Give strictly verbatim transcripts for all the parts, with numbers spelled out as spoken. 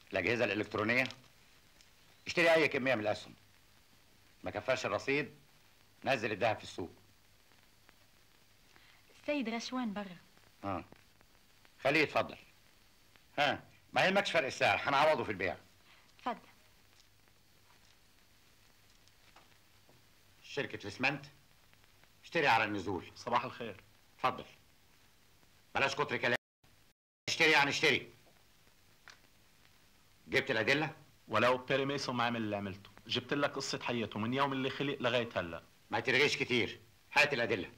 الاجهزه الالكترونيه. اشتري اي كميه من الاسهم. ما كفاش الرصيد، نزل الذهب في السوق. السيد رشوان برا. اه خليه يتفضل. ها ما يهمكش فرق السعر، هنعوضه في البيع. اتفضل. شركه الاسمنت، اشتري على النزول. صباح الخير. اتفضل. بلاش كتر كلام. اشتري يعني اشتري. جبت الادله؟ ولو بيري ميسون ما عمل اللي عملته، جبت لك قصه حياته من يوم اللي خلق لغايه هلا. ما ترغيش كتير، هات الادله.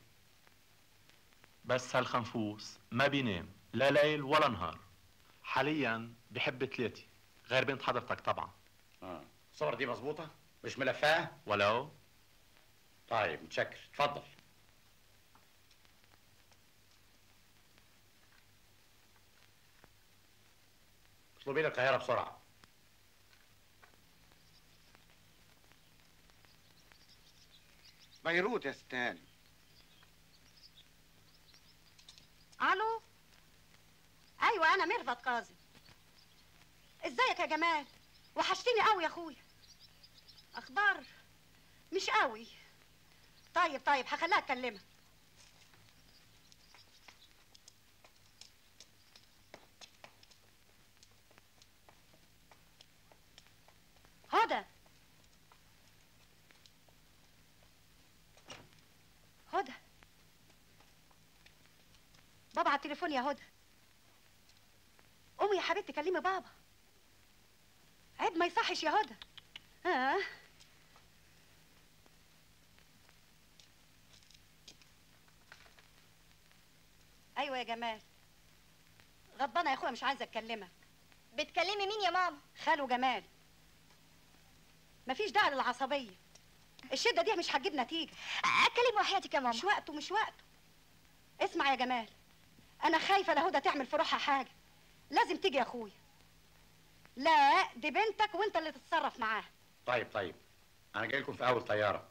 بس هالخنفوس ما بينام لا ليل ولا نهار. حاليا بحب ثلاثه غير بنت حضرتك طبعا. اه الصور دي مظبوطه؟ مش ملفاه؟ ولو. طيب متشكر، اتفضل. اطلبي لي القاهره بسرعه. بيروت يا ستان. الو. ايوه انا ميرفت كاظم. ازيك يا جمال؟ وحشتني قوي يا اخويا. اخبار مش قوي. طيب طيب هخليها اكلمك. هدى هدى بابا على التليفون يا هدى. قومي يا حبيبتي كلمي بابا. عيب ما يصحش يا هدى. ها آه. ايوه يا جمال. غضبانه يا اخويا مش عايزه اكلمك. بتكلمي مين يا ماما؟ خالو جمال. مفيش داعي للعصبيه. الشده دي مش هتجيب نتيجه. اكلم وحياتك يا ماما. مش وقته مش وقته. اسمع يا جمال، انا خايفه لهدى تعمل في روحها حاجه. لازم تيجي يا اخويا. لا دي بنتك وانت اللي تتصرف معاها. طيب طيب انا جاي لكم في اول طياره.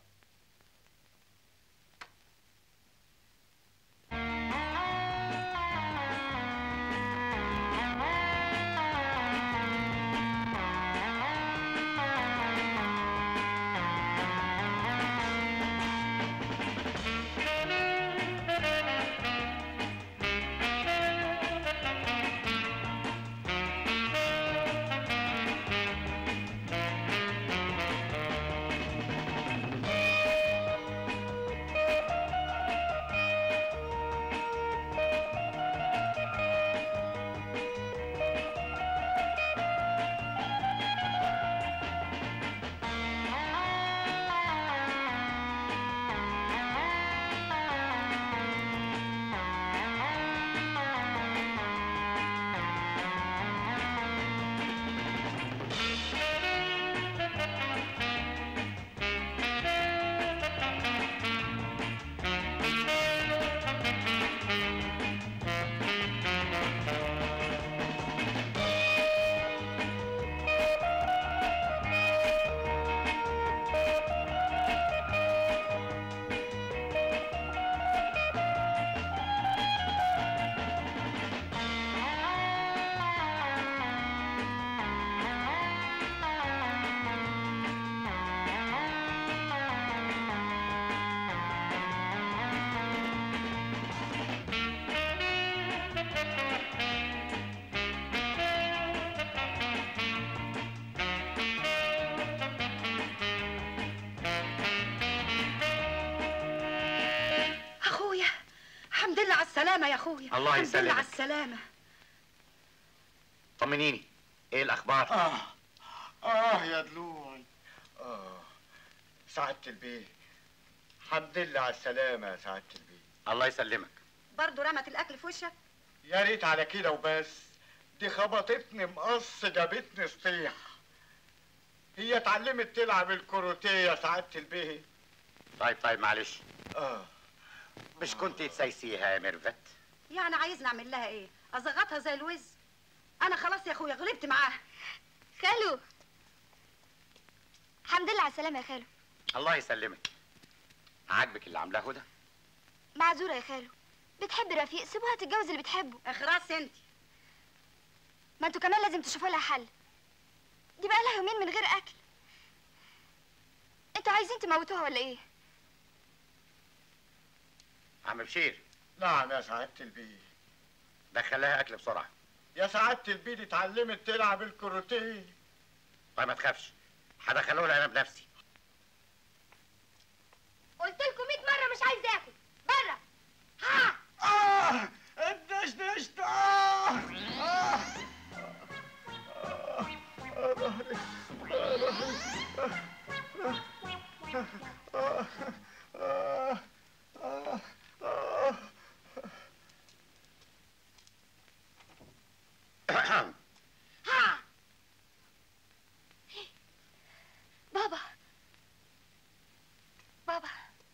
السلامة يا اخويا. الله يسلمك. الحمد لله على السلامة. طمنيني، ايه الاخبار؟ اه اه يا دلوعي. اه سعادة البيه، الحمد لله على السلامة يا سعادة البيه. الله يسلمك. برضه رمت الاكل في وشك؟ يا ريت على كده وبس، دي خبطتني مقص جابتني سطيح. هي اتعلمت تلعب الكروتيه يا سعادة البيه. طيب طيب معلش. اه مش كنت تسايسيها يا ميرفت؟ يعني عايزني اعمل لها ايه؟ ازغطها زي الوز؟ انا خلاص يا اخويا غلبت معاها. خالو الحمد لله على السلامة يا خالو. الله يسلمك. عاجبك اللي عاملاه هدى؟ معذورة يا خالو، بتحب رفيق سيبوها تتجوز اللي بتحبه. اخرس انت. ما انتوا كمان لازم تشوفوا لها حل. دي بقى لها يومين من غير اكل. انتوا عايزين تموتوها ولا ايه؟ عم بشير، نعم يا سعادة البيه. دخلها اكل بسرعه. يا سعادة البيه دي اتعلمت تلعب الكروتيه. طيب ما تخافش، هدخله لها انا بنفسي. قلت لكم مية مره مش عايز اكل. بره. ها. اه اتدشدشت. اه اه ها. بابا بابا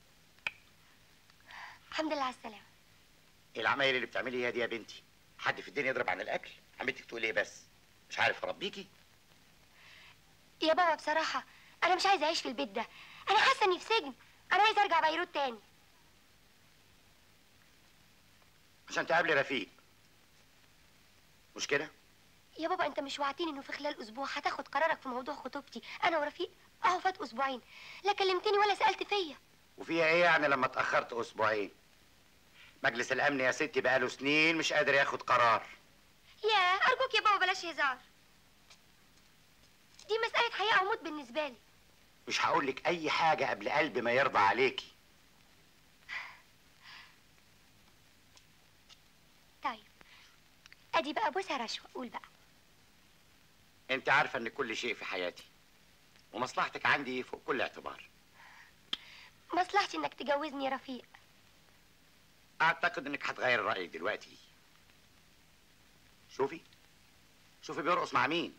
الحمد لله على السلامة. ايه العمايل اللي بتعمليها دي يا بنتي؟ حد في الدنيا يضرب عن الاكل؟ عمتك تقول ايه بس؟ مش عارف اربيكي؟ يا بابا بصراحة أنا مش عايزة أعيش في البيت ده. أنا حاسة إني في سجن. أنا عايزة أرجع بيروت تاني. عشان تقابلي رفيق، مش كده؟ يا بابا أنت مش وعدتني إنه في خلال أسبوع هتاخد قرارك في موضوع خطوبتي أنا ورفيق؟ أهو فات أسبوعين، لا كلمتني ولا سألت فيا. وفيها ايه يعني لما اتاخرت اسبوعين؟ مجلس الامن يا ستي بقاله سنين مش قادر ياخد قرار. يا أرجوك يا بابا بلاش هزار. دي مسألة حياة أو موت بالنسبة لي. مش هقول لك اي حاجه قبل قلب ما يرضى عليكي. طيب أدي بقى بوسة رشوة. قول بقى. انت عارفه ان كل شيء في حياتي ومصلحتك عندي فوق كل اعتبار. مصلحتي إنك تجوزني يا رفيق. اعتقد انك هتغير رايك دلوقتي. شوفي شوفي بيرقص مع مين.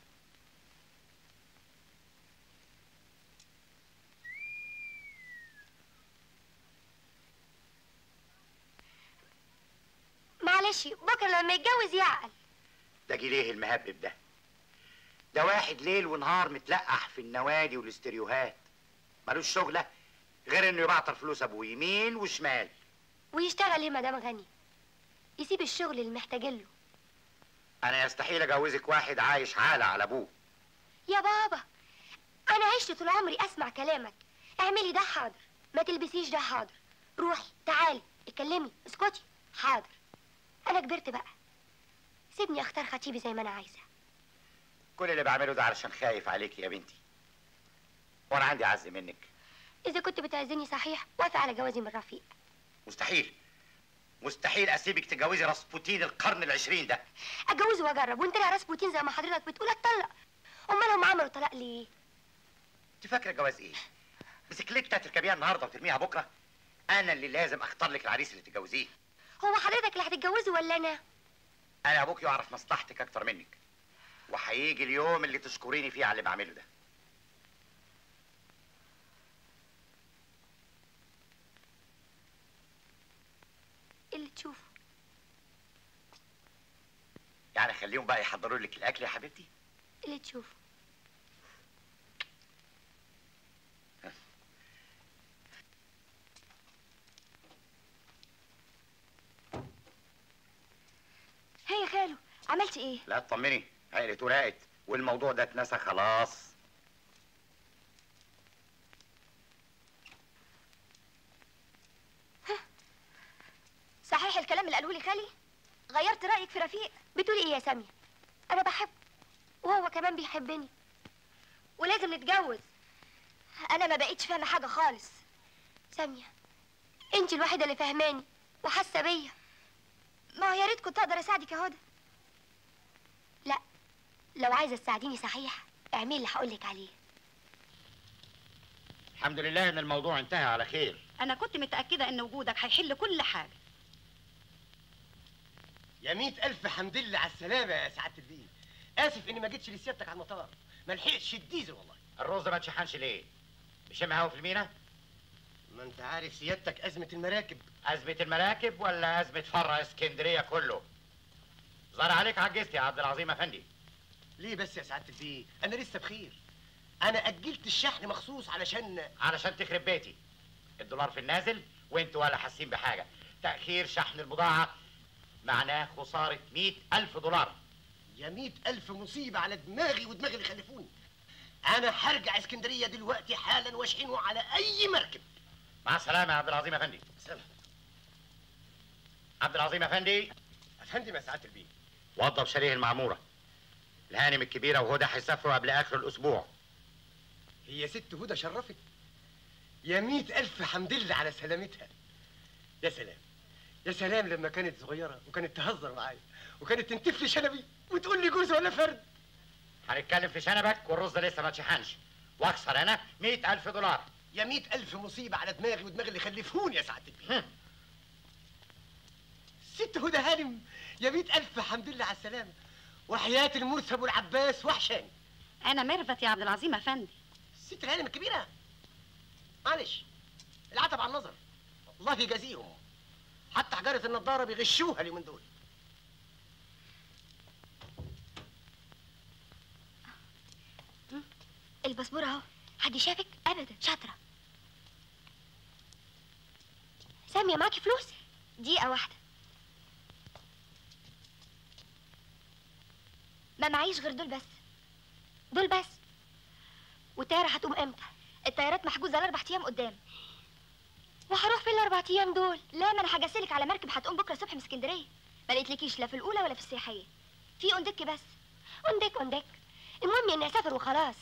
معلش بكرة لما يتجوز يعقل. ده جه ليه المهبب ده؟ ده واحد ليل ونهار متلقح في النوادي والاستريوهات، ملوش شغله غير انه يبعتر فلوس ابوه يمين وشمال. ويشتغل ايه مدام غني؟ يسيب الشغل اللي محتاجله. انا يستحيل اجوزك واحد عايش عالة على ابوه. يا بابا انا عشت طول عمري اسمع كلامك. اعملي ده حاضر، ما تلبسيش ده حاضر، روحي تعالي اتكلمي اسكتي حاضر. انا كبرت بقى، سيبني اختار خطيبي زي ما انا عايزه. كل اللي بعمله ده علشان خايف عليكي يا بنتي، وانا عندي عز منك. اذا كنت بتعزني صحيح وافق على جوازي من رفيق. مستحيل مستحيل اسيبك تتجوزي راسبوتين القرن العشرين ده. اتجوزه واجرب، وانت لا راسبوتين زي ما حضرتك بتقول اتطلق. امال هم عملوا طلاق ليه؟ انت فاكره الجواز ايه؟ بسكليته تركبيها النهارده وترميها بكره؟ انا اللي لازم اختار لك العريس اللي تتجوزيه. هو حضرتك اللي هتتجوزه ولا انا؟ انا ابوك يعرف مصلحتك اكتر منك، وهيجي اليوم اللي تشكريني فيه على اللي بعمله ده. اللي تشوفه. يعني خليهم بقى يحضروا لك الاكل يا حبيبتي. اللي تشوفه. هي يا خالو عملت ايه؟ لا اطمني، عقلت وراقت والموضوع ده اتنسى خلاص. صحيح الكلام اللي قاله لي خالي؟ غيرت رايك في رفيق؟ بتقولي ايه يا ساميه؟ انا بحبه وهو كمان بيحبني ولازم نتجوز. انا ما بقيتش فاهمه حاجه خالص. ساميه انت الوحيده اللي فاهماني وحاسه بيا. ما هو يا ريت كنت اقدر اساعدك يا هدى. لا لو عايزه تساعديني صحيح اعملي اللي هقولك عليه. الحمد لله ان الموضوع انتهى على خير. انا كنت متاكده ان وجودك هيحل كل حاجه. يا مئة ألف حمد لله على السلامة يا سعادة الدين. آسف إني ما جيتش لسيادتك على المطار، ما لحقتش الديزل والله. الرز ما اتشحنش ليه؟ بشم هوا في المينا؟ ما أنت عارف سيادتك أزمة المراكب. أزمة المراكب ولا أزمة فرع اسكندرية كله؟ ظهر عليك عجزت يا عبد العظيم أفندي. ليه بس يا سعادة الدين؟ أنا لسه بخير. أنا أجلت الشحن مخصوص علشان علشان تخرب بيتي. الدولار في النازل وأنتوا ولا حاسين بحاجة. تأخير شحن البضاعة معناه خسارة مئة ألف دولار. يا مئة ألف مصيبة على دماغي ودماغ اللي خلفوني. أنا هرجع اسكندرية دلوقتي حالا واشحنه على أي مركب. مع السلامة يا عبد العظيم أفندي. سلام. عبد العظيم أفندي. أفندم يا سعادة البيه. وضب شاليه المعمورة. الهانم الكبيرة وهدى هيسافروا قبل آخر الأسبوع. هي ست هدى شرفت. يا مئة ألف حمد لله على سلامتها. يا سلام يا سلام لما كانت صغيرة وكانت تهزر معايا وكانت تنتف لي شنبي وتقول لي جوز ولا فرد. هنتكلم في شنبك والرز لسه ما اتشحنش، واكسر انا مئة ألف دولار. يا مئة ألف مصيبة على دماغي ودماغ اللي خلفوني يا سعادة البيه. ست هدى هانم يا مئة ألف حمد لله على السلامة، وحياة المرسى أبو العباس وحشاني. انا ميرفت يا عبد العظيم افندي. الست الهانم الكبيرة. معلش العتب على النظر، الله يجازيهم. حتى حجارة النضارة بيغشوها اليومين دول. الباسبور اهو. حد شافك؟ ابدا. شاطره. ساميه معاكي فلوس؟ دقيقه واحده. ما معيش غير دول بس. دول بس. والطياره هتقوم امتى؟ الطيارات محجوزه لاربع ايام قدام. وهروح فين الاربع ايام دول؟ لا، ما انا هجسلك على مركب هتقوم بكره الصبح من اسكندريه. ما لقيتلكيش لا في الاولى ولا في السياحيه. في اوندك بس. اوندك اوندك. المهم اني اسافر وخلاص.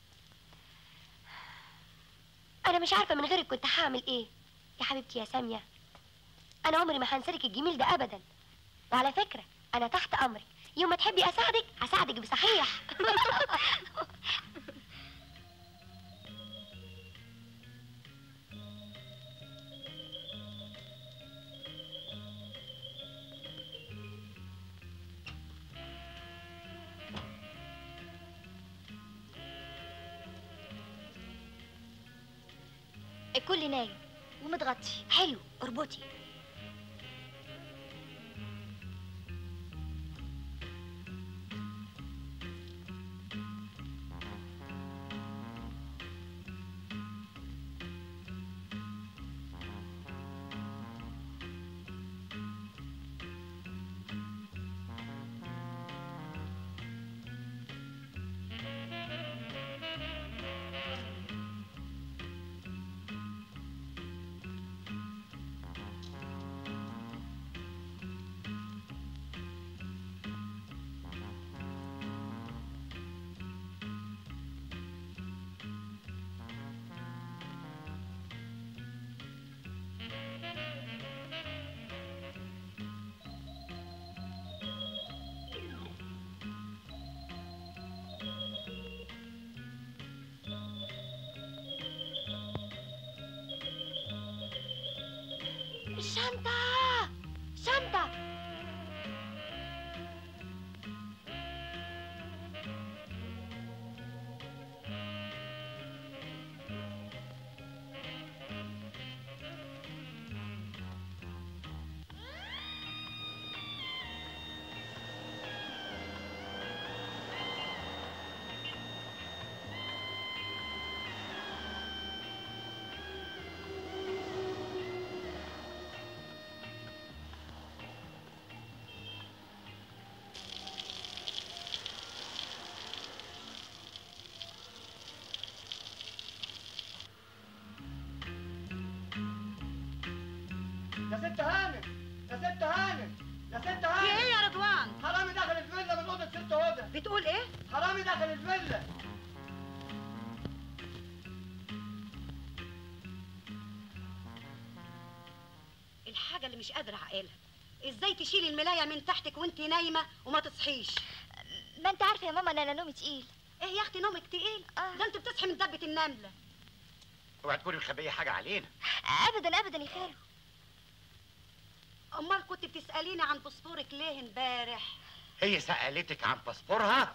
انا مش عارفه من غيرك كنت هعمل ايه. يا حبيبتي يا ساميه، انا عمري ما هنسالك الجميل ده ابدا. وعلى فكره انا تحت امرك، يوم ما تحبي اساعدك هساعدك بصحيح. الكل نايم ومتغطي. حلو، اربطي. الشنطة شنطة. يا ست هانم يا ست هانم يا ست هانم. في ايه يا رضوان؟ حرامي دخل الفيلا من اوضه ست هدى. بتقول ايه؟ حرامي دخل الفيلا. الحاجه اللي مش قادره اعقلها، ازاي تشيلي الملايه من تحتك وانت نايمه وما تصحيش؟ ما انت عارفه يا ماما ان انا نومي تقيل. ايه يا اختي نومك تقيل؟ آه. ده انت بتصحي من دبه النمله. اوعي تكوني مخبيه حاجه علينا. ابدا ابدا يا خالو. امال كنت بتساليني عن باسبورك ليه امبارح؟ هي سالتك عن باسبورها؟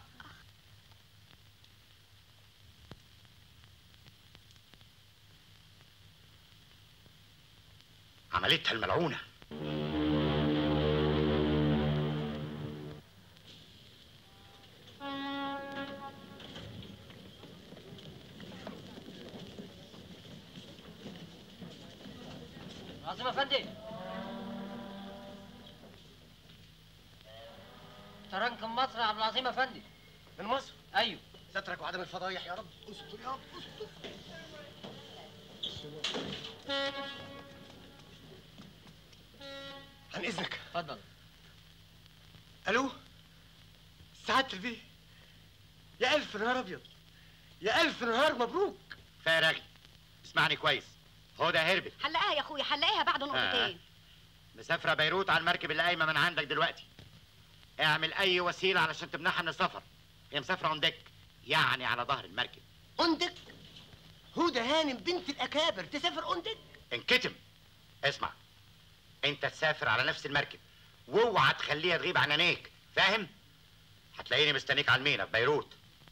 عملتها الملعونه. عاصم افندي. طيران كان مصر يا عبد العظيم افندي. من مصر؟ ايوه. سترك وعدم الفضايح يا رب. استر يا رب استر. عن اذنك. اتفضل. الو سعاده البيه، يا الف نهار ابيض، يا الف نهار مبروك. فارغي، اسمعني كويس. هدى هربت. حلقاها يا اخويا، حلقاها بعد نقطتين. آه. مسافره بيروت على المركب اللي قايمه من عندك دلوقتي. اعمل اي وسيله علشان تمنعها من السفر. هي مسافره اون ديك، يعني على ظهر المركب. اون ديك؟ هدى هانم بنت الاكابر تسافر اون ديك؟ انكتم. اسمع، انت تسافر على نفس المركب واوعى تخليها تغيب عن عينيك، فاهم؟ هتلاقيني مستنيك على المينا في بيروت.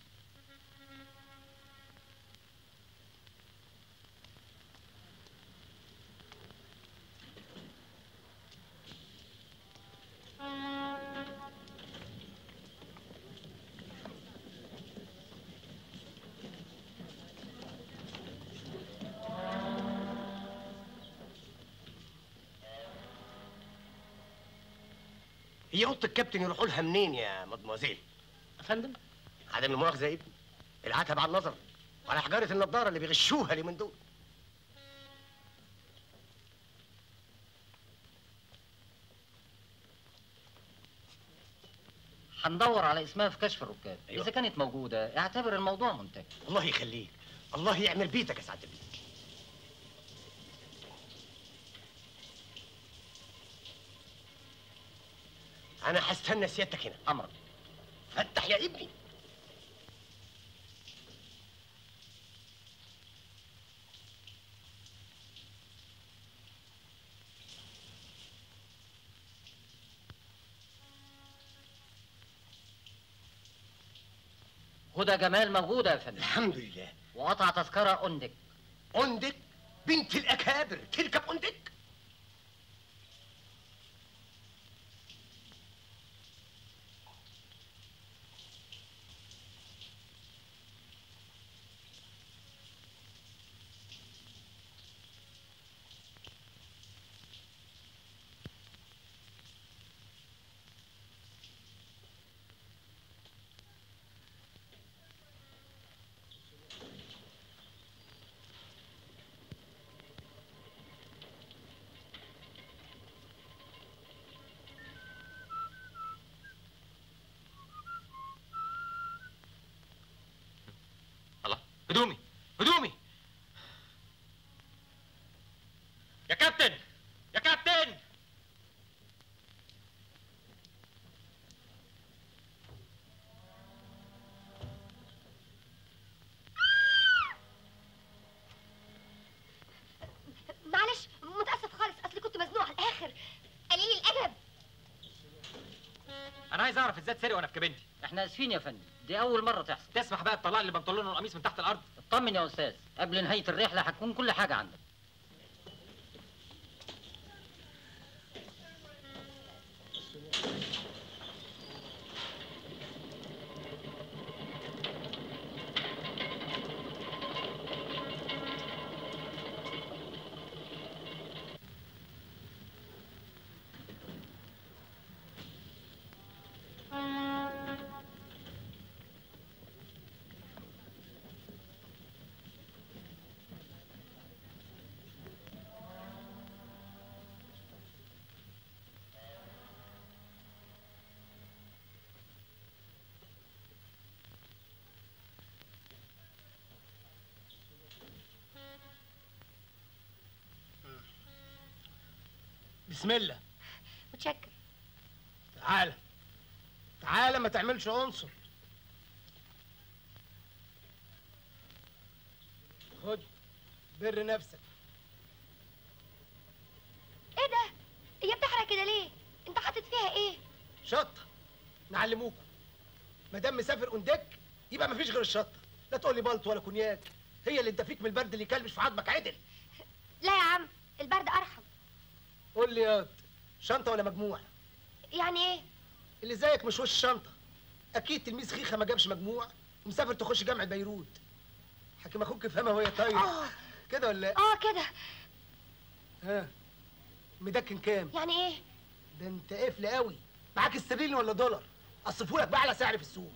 هي اوضه الكابتن يروحوا لها منين يا مدموزيل؟ افندم؟ عدم المؤاخذه يا ابني، العتب على النظر وعلى حجاره النضاره اللي بيغشوها اليومين دول. هندور على اسمها في كشف الركاب. أيوة. اذا كانت موجوده اعتبر الموضوع منتهي. الله يخليك، الله يعمل بيتك يا سعاده البيه. انا هستنى سيادتك هنا. امرك. فتح يا ابني. هدى جمال موجوده يا فندم. الحمد لله. وقطع تذكره اوندك. اوندك؟ بنت الاكابر تركب اوندك؟ هدومي هدومي يا كابتن يا كابتن. معلش متاسف خالص، اصلي كنت مزنوقه على الاخر. قليل الادب. انا عايز اعرف ازاي اتسرق وانا في كابينتي. احنا اسفين يا فندم، دي اول مره تحصل. تسمح بقى تطلع لي البنطلون والقميص من تحت الارض؟ اطمن يا استاذ، قبل نهايه الرحله هتكون كل حاجه عندك. بسم الله. متشكر. تعالى تعالى، ما تعملش عنصر. خد بر نفسك. ايه ده؟ هي بتحرق كده ليه؟ انت حاطط فيها ايه؟ شطه. نعلموكم، ما دام مسافر اوندك يبقى ما فيش غير الشطه. لا تقول لي بلط ولا كونياك، هي اللي انت فيك من البرد اللي يكلبش في عظمك عدل. لا يا عم، البرد ارحم. قول لي ياض، شنطه ولا مجموع؟ يعني ايه؟ اللي زيك مش وش شنطه. اكيد تلميذ خيخه ما جابش مجموع ومسافر تخش جامعه بيروت. حكيم اخوك يفهمها وهي طايره. اه كده ولا لا؟ اه كده. ها مدكن كام؟ يعني ايه؟ ده انت قفل قوي. معاك استرليني ولا دولار؟ اصرفهولك بقى على سعر في السوق.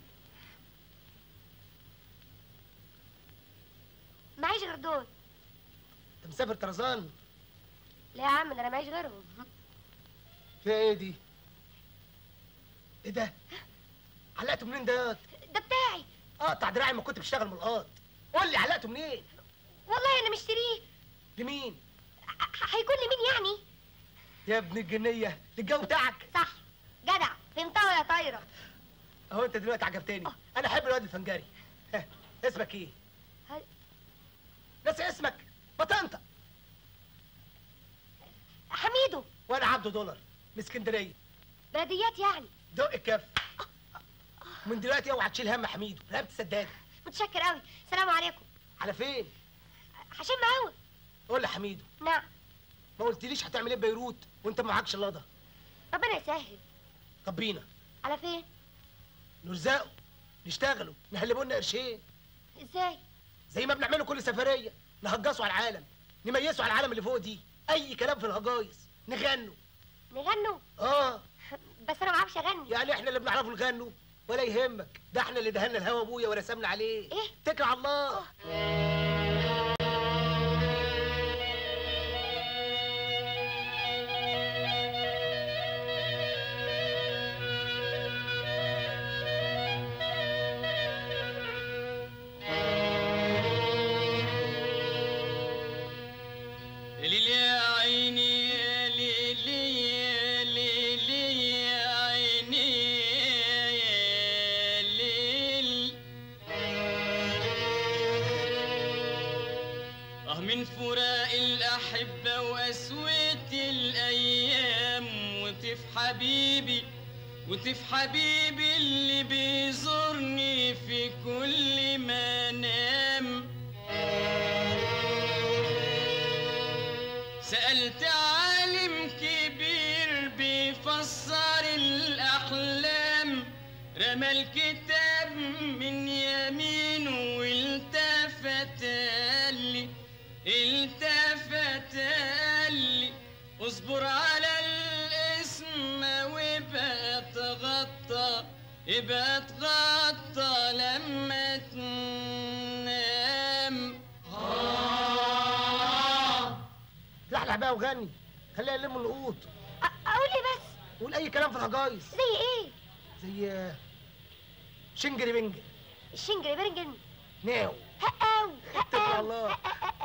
معيش غير دول. انت مسافر طرزان؟ لا يا عم، ده انا معيش غيرهم. فيها ايه دي؟ ايه ده؟ علقته منين ده؟ ده بتاعي. اقطع دراعي ما كنت بشتغل ملقاط. قول لي علقته منين؟ والله انا مشتريه. لمين؟ هيكون لمين يعني؟ يا ابن الجنيه، للجو بتاعك. صح، جدع، فهمتها يا طايره. اهو انت دلوقتي عجبتني. انا احب الواد الفنجري. ها، اسمك ايه؟ هل... ناسي اسمك؟ بطنطا. حميدو. وانا عبده دولار من اسكندريه. بلديات يعني. دق الكف. من دلوقتي اوعى تشيل هم حميدو، رقبت سداده. متشكر قوي، سلام عليكم. على فين؟ هشم قوي. قول لي حميدو. نعم. ما قلتليش هتعمل ايه في بيروت وانت ما معكش لاضه؟ ربنا يسهل. طب بينا. على فين؟ نرزقه، نشتغلوا، نهلبوا لنا قرشين. ازاي؟ زي ما بنعمله كل سفريه، نهجصوا على العالم، نميزوا على العالم اللي فوق دي، اي كلام في الهجايص، نغنوا. نغنوا؟ اه. بس انا ما بعرفش اغني. يعني احنا اللي بنعرفوا نغنوا؟ ولا يهمك، ده احنا اللي دهنا الهوا ابويا ورسمنا عليه. ايه؟ اتكل على الله. من فراق الأحبة وقسوة الأيام، وطيف حبيبي وطيف حبيبي اللي بيزورني في كل ما نام. سألت عالم كبير بيفسر الأحلام، رمى الكتاب من يمينه والتفت لي التفت لي اصبر على الاسم وابقى تغطى ابقى تغطى لما تنام. آه. لحلح بقى وغني، خليها يلم النقوط. اقول ايه بس؟ قول اي كلام في الهجايص. زي ايه؟ زي شنجري بنجر. الشنجري بنجر ناو. هقاو اتكل الله.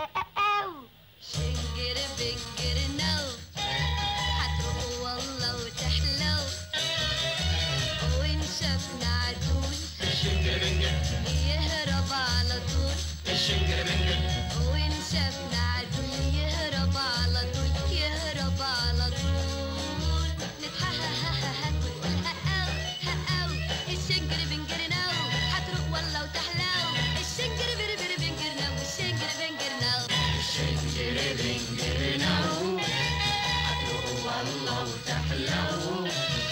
شنجر بنجر نو، هتروح والله وتحلو، وإن شافنا عدول الشنجر بنجر يهرب على طول. الشنجر بنجر وإن شافنا عدول يهرب على طول، يهرب على طول. نتحهههه ونقول هقاو هقاو، الشنجر بنجر نو، هتروح والله وتحلو، الشنجر بربر بنجر نو، الشنجر بنجر نو. الشنجر بنجر نو، هتروح والله وتحلو.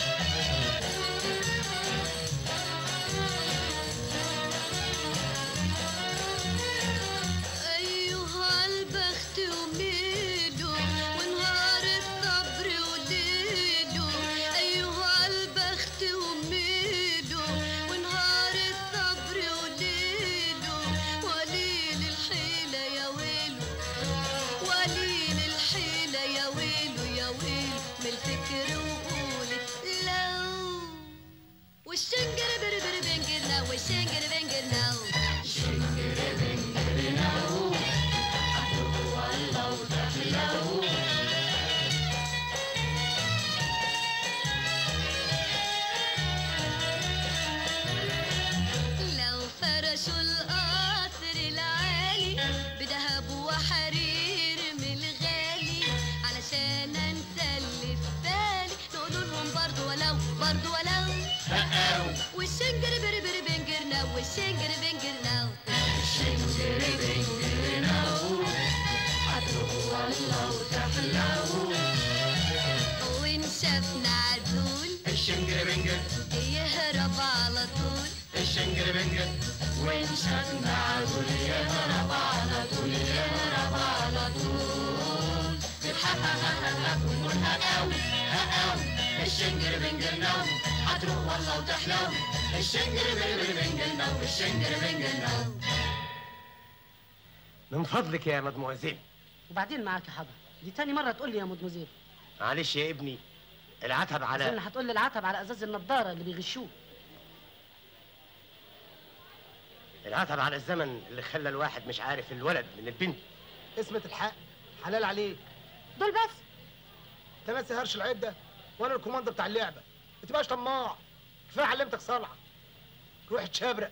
أيها البخت وميله ونهار الصبر وليله، أيها البخت وميله ونهار الصبر وليله، وليل الحيلة يا ويله، وليل الحيلة يا ويله يا ويله، من الفكر وقولت لو. والشنجر بربر بنجر نو، والشنجر بنجر نو، الشنجر بنجر نو، هتروح والله وتحلو. لو فرشوا القصر العالي بذهب وحرير من الغالي، علشان انسى اللي في بالي، نقولوا لهم برضو ولو برضو ولو هقاو. والشنجر بربر بنجر نو، والشنجر بنجر نو، الشنجر بنجر نو، هتروح والله وتحلو. وإن شافنا عدول الشنجر بنجر يهرب على طول، الشنجر بنجر، وإن شافنا عدول يهرب على طول يهرب على طول. نتحهههه ونقول هقاو هقاو، الشنجر بنجر نو، هتروق والله وتحلو الشنجر بنجر بنجر نو الشنجر بنجر نو. من فضلك يا مدموزيل. وبعدين معاك يا حضر، دي تاني مرة تقول لي يا مدموزيل. معلش يا ابني، العتب على أظن هتقول لي العتب على ازاز النضارة اللي بيغشوه. العتب على الزمن اللي خلى الواحد مش عارف الولد من البنت. اسمة الحق حلال عليك. دول بس. انت ناسي هرش العده وانا الكوماندو بتاع اللعبه. ما تبقاش طماع، كفايه علمتك صلعه. روح تشابرق.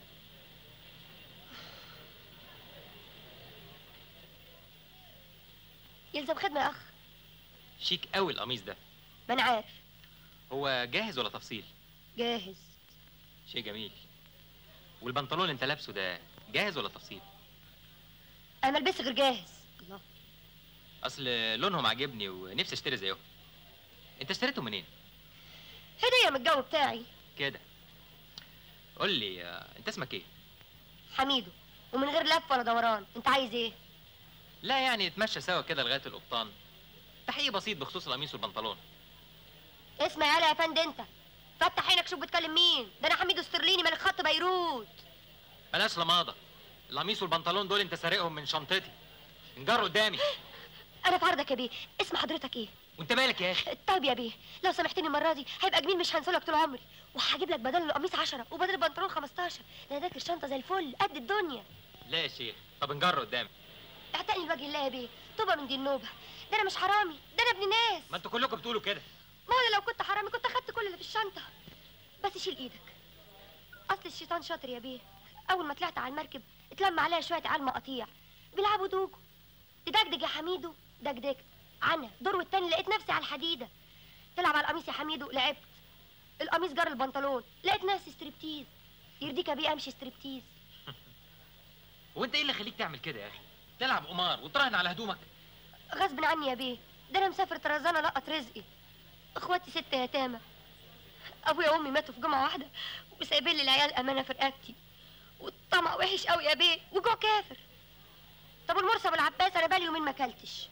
يلزم خدمة يا أخ. شيك قوي القميص ده. ما أنا عارف. هو جاهز ولا تفصيل؟ جاهز. شيء جميل. والبنطلون اللي انت لابسه ده جاهز ولا تفصيل؟ أنا ما البسش غير جاهز. الله. اصل لونهم عاجبني ونفسي اشتري زيهم. انت اشتريتهم منين؟ هدية من الجو بتاعي. كده. قول لي آه، انت اسمك ايه؟ حميدو، ومن غير لف ولا دوران. أنت عايز إيه؟ لا يعني نتمشى سوا كده لغايه القبطان. تحقيق بسيط بخصوص القميص والبنطلون. اسمع يالا يا فندم أنت. فتح عينك شوف بتكلم مين. ده أنا حميدو استرليني ملك خط بيروت. بلاش لماضه. القميص والبنطلون دول انت سارقهم من شنطتي. انجر قدامي. أنا في عرضك يا بيه. اسم حضرتك إيه؟ وانت مالك يا اخي؟ طيب يا بيه، لو سامحتني المرة دي هيبقى جميل مش هنسولك طول عمري، وهجيب لك بدل القميص عشرة وبدل البنطلون خمستاشر، ده هداك الشنطة زي الفل قد الدنيا. لا يا شيخ، طب انجر قدامي. اعتقني لوجه الله يا بيه، توبة من دي النوبة، ده أنا مش حرامي، ده أنا ابن ناس. ما انتوا كلكم بتقولوا كده. ما هو أنا لو كنت حرامي كنت أخدت كل اللي في الشنطة. بس شيل إيدك. أصل الشيطان شاطر يا بيه، أول ما طلعت على المركب اتلم عليا شوية عيال مقاطيع بيلعبوا دوجو. دجدج يا حميدو، دجدج. عنا دور والتاني لقيت نفسي على الحديدة. تلعب على القميص يا حميدو، لعبت. القميص جر البنطلون، لقيت نفسي ستريبتيز. يرضيك يا بيه امشي ستريبتيز. وانت ايه اللي خليك تعمل كده يا اخي؟ تلعب قمار وتراهن على هدومك؟ غصب عني يا بيه، ده انا مسافر طرزانه لقط رزقي. اخواتي ستة يتامى. ابويا وامي ماتوا في جمعه واحده وسايبين لي العيال امانه في رقبتي. والطمع وحش قوي يا بيه وجوع كافر. طب المرسى والعباس انا بالي يومين ما اكلتش.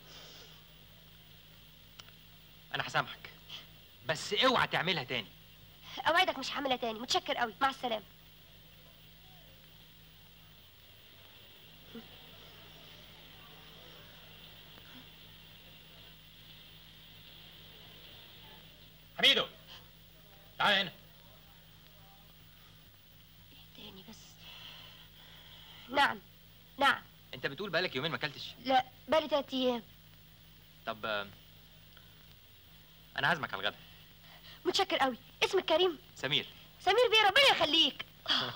انا هسامحك، بس اوعى تعملها تاني. اوعدك مش هعملها تاني. متشكر قوي، مع السلامه. حميدو تعال هنا. تاني بس. نعم نعم. انت بتقول بقالك يومين ما اكلتش؟ لا بالي تلات ايام. طب آه، انا عازمك على الغدا. متشكر قوي. اسمك كريم؟ سمير. سمير بيه، ربنا يخليك.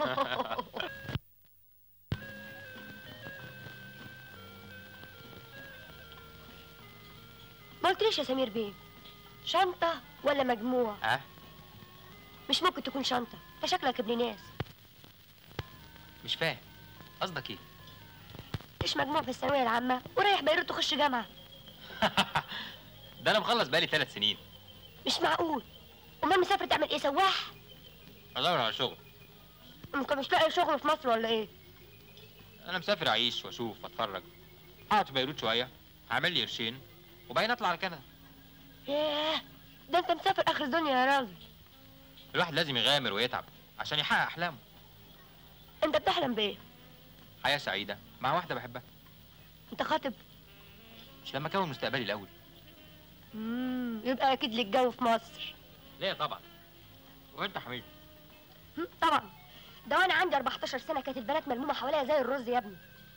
ما قلتليش يا سمير بيه، شنطة ولا مجموع؟ اه مش ممكن تكون شنطة، انت شكلك ابن ناس. مش فاهم قصدك ايه؟ مش مجموع في الثانوية العامة ورايح بيروت تخش جامعة. ده انا مخلص بقالي ثلاث سنين. مش معقول. امال مسافر تعمل ايه، سواح؟ ادور على شغل. انت مش لاقي شغل في مصر ولا ايه؟ انا مسافر اعيش واشوف واتفرج. اقعد في بيروت شويه، هعمل لي قرشين وبعدين اطلع على كندا. ياه، ده انت مسافر اخر الدنيا يا راجل. الواحد لازم يغامر ويتعب عشان يحقق احلامه. انت بتحلم بايه؟ حياه سعيده مع واحده بحبها. انت خاطب؟ مش لما اكون مستقبلي الاول. امم يبقى اكيد ليك جو في مصر. ليه طبعا. وانت يا حميد؟ مم، طبعا. ده وانا عندي أربعتاشر سنة كانت البنات ملمومة حواليا زي الرز يا ابني.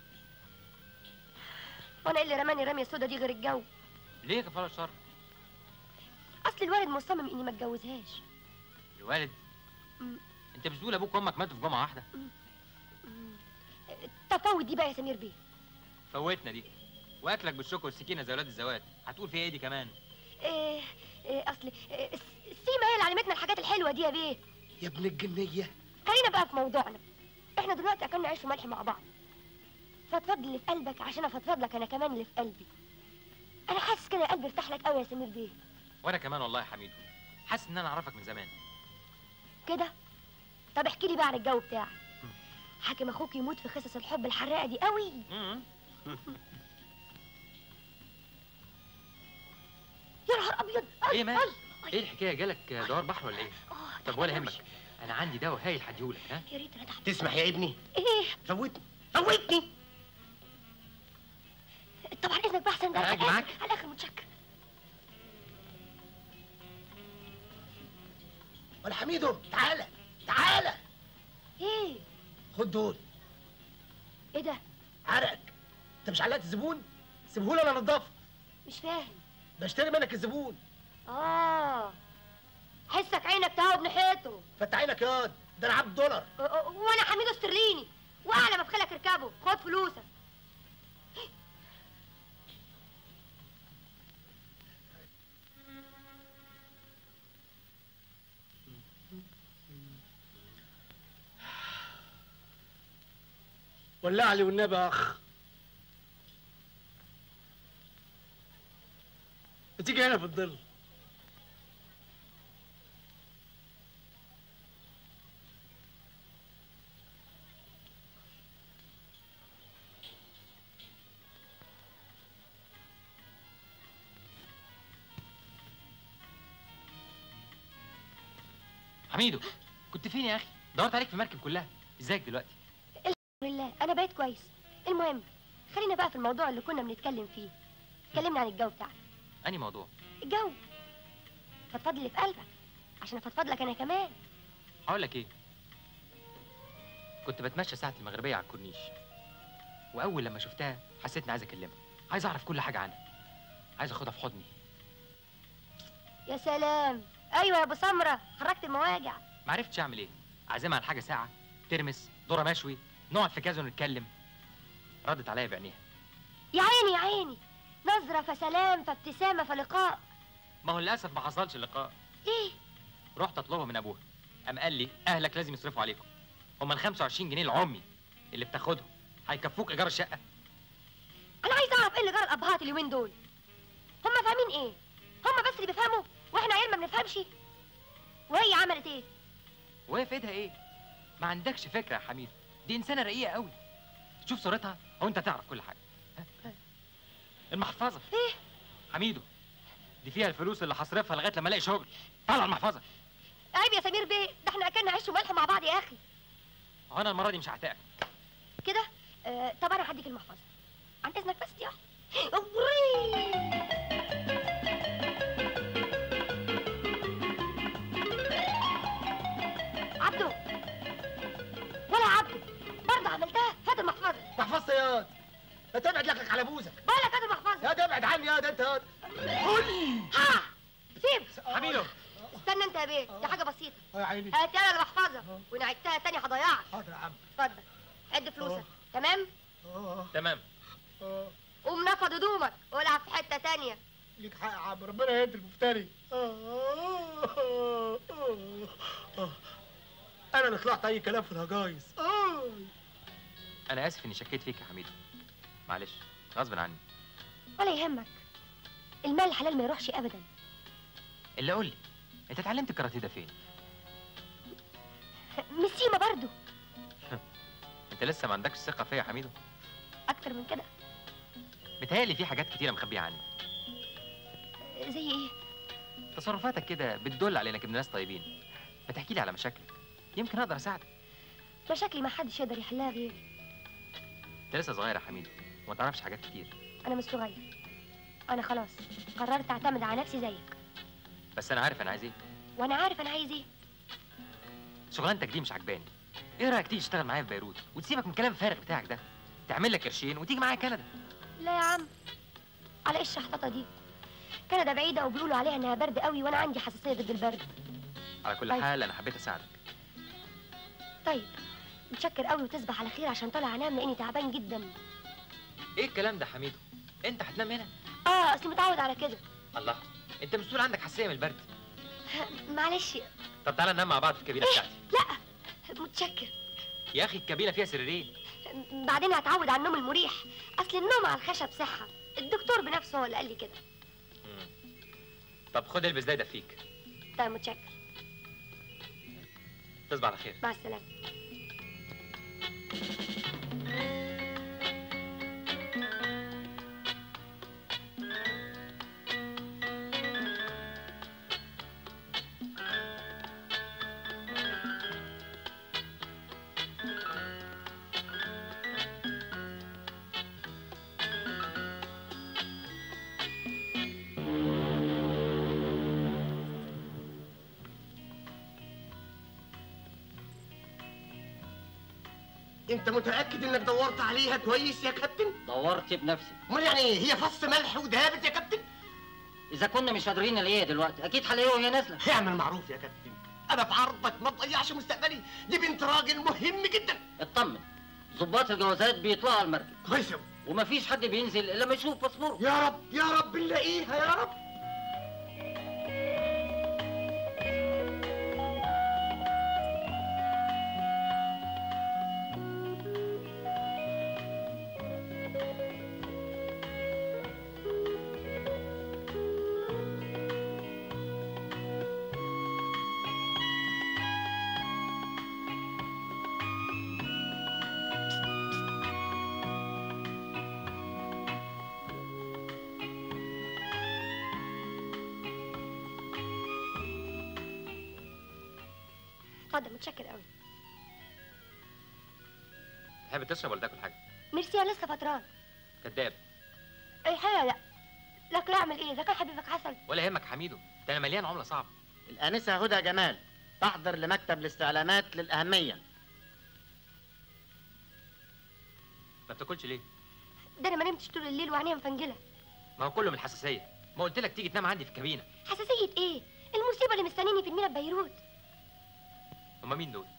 وانا ايه اللي رماني الرمية السودا دي غير الجو؟ ليه يا كفاره الشر؟ اصل الوالد مصمم اني ما اتجوزهاش. الوالد؟ مم. انت مش بتقول ابوك وامك ماتوا في جمعه واحده؟ مم. طب فوت دي بقى يا سمير بيه. فوتنا دي. واكلك بالشوكه والسكينه زي ولاد الزوات، هتقول فيها ايه دي كمان؟ ايه ايه اصل إيه السيما هي اللي علمتنا الحاجات الحلوه دي يا بيه. يا ابن الجنيه. خلينا بقى في موضوعنا. احنا دلوقتي اكلنا عيش وملح مع بعض. فضفض اللي في قلبك عشان افضفض لك انا كمان اللي في قلبي. انا حاسس كده قلبي ارتاح لك قوي يا سمير بيه. وانا كمان والله يا حميدو، حاسس ان انا اعرفك من زمان كده. طب احكي لي بقى عن الجو بتاعك. حاكم اخوك يموت في قصص الحب الحراقه دي قوي. يا نهار ابيض. ايه مال؟ ايه الحكايه؟ جالك دوار بحر ولا ايه؟ طب ولا يهمك، انا عندي دواء هايل هديهولك. ها يا ريت ردع. تسمح يا ابني؟ ايه؟ فوتني فوتني. طبعا اذنك بقى احسن. ده أجي معاك؟ على الاخر متشكر. ولا حميدو تعالى تعالى. ايه؟ خد دول. ايه ده؟ عرق. انت مش علقت الزبون؟ سيبهولي انا انضفه. مش فاهم. بشتري منك الزبون. اه حسك عينك تهوب ناحيته. فتح عينك ياض، ده انا عبد دولار. وانا حميدو استرليني واعلى ما بخلك اركبه. خد فلوسك. ولع لي والنبي يا اخ. بتيجي هنا في الظل. حميدو، كنت فين يا اخي؟ دورت عليك في المركب كلها. ازيك دلوقتي؟ الحمد لله انا بقيت كويس. المهم خلينا بقى في الموضوع اللي كنا بنتكلم فيه. اتكلمنا عن الجو بتاعنا. انهي موضوع؟ الجو. فضفض اللي في قلبك عشان افضفض لك انا كمان. هقول لك ايه، كنت بتمشى ساعة المغربية على الكورنيش، واول لما شفتها حسيت اني عايز اكلمها، عايز اعرف كل حاجة عنها، عايز اخدها في حضني. يا سلام. ايوه يا ابو سمره، حركت المواجع. ما عرفتش اعمل ايه، اعزمها على حاجة ساعة، ترمس، ذرة مشوي، نقعد في كازو نتكلم. ردت عليا بعينيها. يا عيني يا عيني، نظرة فسلام فابتسامة فلقاء. ما هو للاسف ما حصلش اللقاء. ليه؟ رحت اطلبها من ابوها، قام قال لي اهلك لازم يصرفوا عليكم. هما ال خمسة وعشرين جنيه العمي اللي بتاخدهم هيكفوك ايجار الشقة؟ انا عايز اعرف ايه اللي جرى الابهات اليومين دول. هم فاهمين ايه؟ هم بس اللي بيفهموا واحنا عيال ما بنفهمش. وهي عملت ايه؟ وهي في ايدها ايه؟ ما عندكش فكرة يا حميد، دي انسانة رقيقة قوي. شوف صورتها او انت تعرف كل حاجة. ها؟ المحفظة. ايه؟ حميدو، دي فيها الفلوس اللي هصرفها لغاية لما الاقي شغل. طلع المحفظة. عيب يا سمير بيه، ده احنا اكلنا عيش وملح مع بعض يا اخي. انا المرة دي مش هعتقك كده. آه طب انا هديك المحفظة عن اذنك بس دي واحدة. عبدو ولا عبدو برضه عملتها. هات المحفظة. محفظتي ياض، لا تبعد لك على بوزك. بقول لك هات المحفظة. يا ده ابعد عني يا ده انت ياض. ها سيب. حميدو استنى انت يا بيه، دي حاجة بسيطة. يا عيني. هات يلا المحفظة وان عدتها تاني هضيعك. حاضر يا عم. اتفضل عد فلوسك. تمام؟ تمام. قوم نفض هدومك والعب في حتة تانية. ليك حق يا عم، ربنا يهدي المفتري. انا اللي طلعت اي كلام في الهجايز. انا اسف اني شكيت فيك يا حميدو، معلش غصب عني. ولا يهمك، المال الحلال ما يروحش ابدا. اللي قول لي، انت اتعلمت الكاراتيه ده فين؟ مسيمة برضو. انت لسه ما عندكش ثقة فيا يا حميدو؟ اكتر من كده. متهيألي في حاجات كتيرة مخبية عني. زي ايه؟ تصرفاتك كده بتدل على انك ابن ناس طيبين. ما تحكي لي على مشاكلك، يمكن اقدر اساعدك. مشاكلي ما حدش يقدر يحلها غيري. انت لسه صغير يا حميدو وما تعرفش حاجات كتير. انا مش صغير، انا خلاص قررت اعتمد على نفسي زيك. بس انا عارف انا عايز ايه. وانا عارف انا عايز ايه. شغلانتك دي مش عجباني. ايه رايك تيجي تشتغل معايا في بيروت وتسيبك من الكلام الفارغ بتاعك ده، تعمل لك قرشين وتيجي معايا كندا؟ لا يا عم، على ايه الشحططه دي؟ كندا بعيده وبيقولوا عليها انها برد قوي وانا عندي حساسيه ضد البرد. على كل طيب. حال انا حبيت اساعدك. طيب متشكر قوي وتصبح على خير عشان طالع انام لاني تعبان جدا. ايه الكلام ده حميدو؟ انت هتنام هنا؟ اه اصلي متعود على كده. الله، انت مش بتقول عندك حساسيه من البرد؟ معلش. طب تعالى ننام مع بعض في الكابينه بتاعتي. لا متشكر يا اخي الكابينه فيها سريرين. بعدين هتعود على النوم المريح. اصل النوم على الخشب صحه، الدكتور بنفسه هو اللي قال لي كده. طب خد البس ده يدفيك. طيب متشكر. تصبح على خير. مع السلامه. انت متاكد انك دورت عليها كويس يا كابتن؟ دورت بنفسي. امال يعني ايه؟ هي فص ملح ودهابت يا كابتن؟ اذا كنا مش قادرين نلاقيها دلوقتي اكيد هنلاقيها وهي نازله. اعمل معروف يا كابتن، انا في عرضك ما تضيعش مستقبلي، دي بنت راجل مهم جدا. اطمن، ضباط الجوازات بيطلعوا على المركب كويس قوي، ومفيش حد بينزل الا ما يشوف باسبوره. يا رب يا رب نلاقيها يا رب. اتفضل، متشكر قوي. تحب تشرب ولا تاكل حاجه؟ ميرسي، انا لسه فطران. كداب. الحقيقه لا، لكن اعمل ايه؟ اذا كان حبيبك حصل. ولا يهمك حميدو، ده انا مليان عمله صعبه. الآنسة هدى جمال تحضر لمكتب الاستعلامات للأهمية. ما بتاكلش ليه؟ ده انا ما نمتش طول الليل وعينيا مفنجله. ما هو كله من الحساسيه، ما قلت لك تيجي تنام عندي في الكابينه. حساسيه ايه؟ المصيبه اللي مستنيني في المينا ببيروت. هما مين دول؟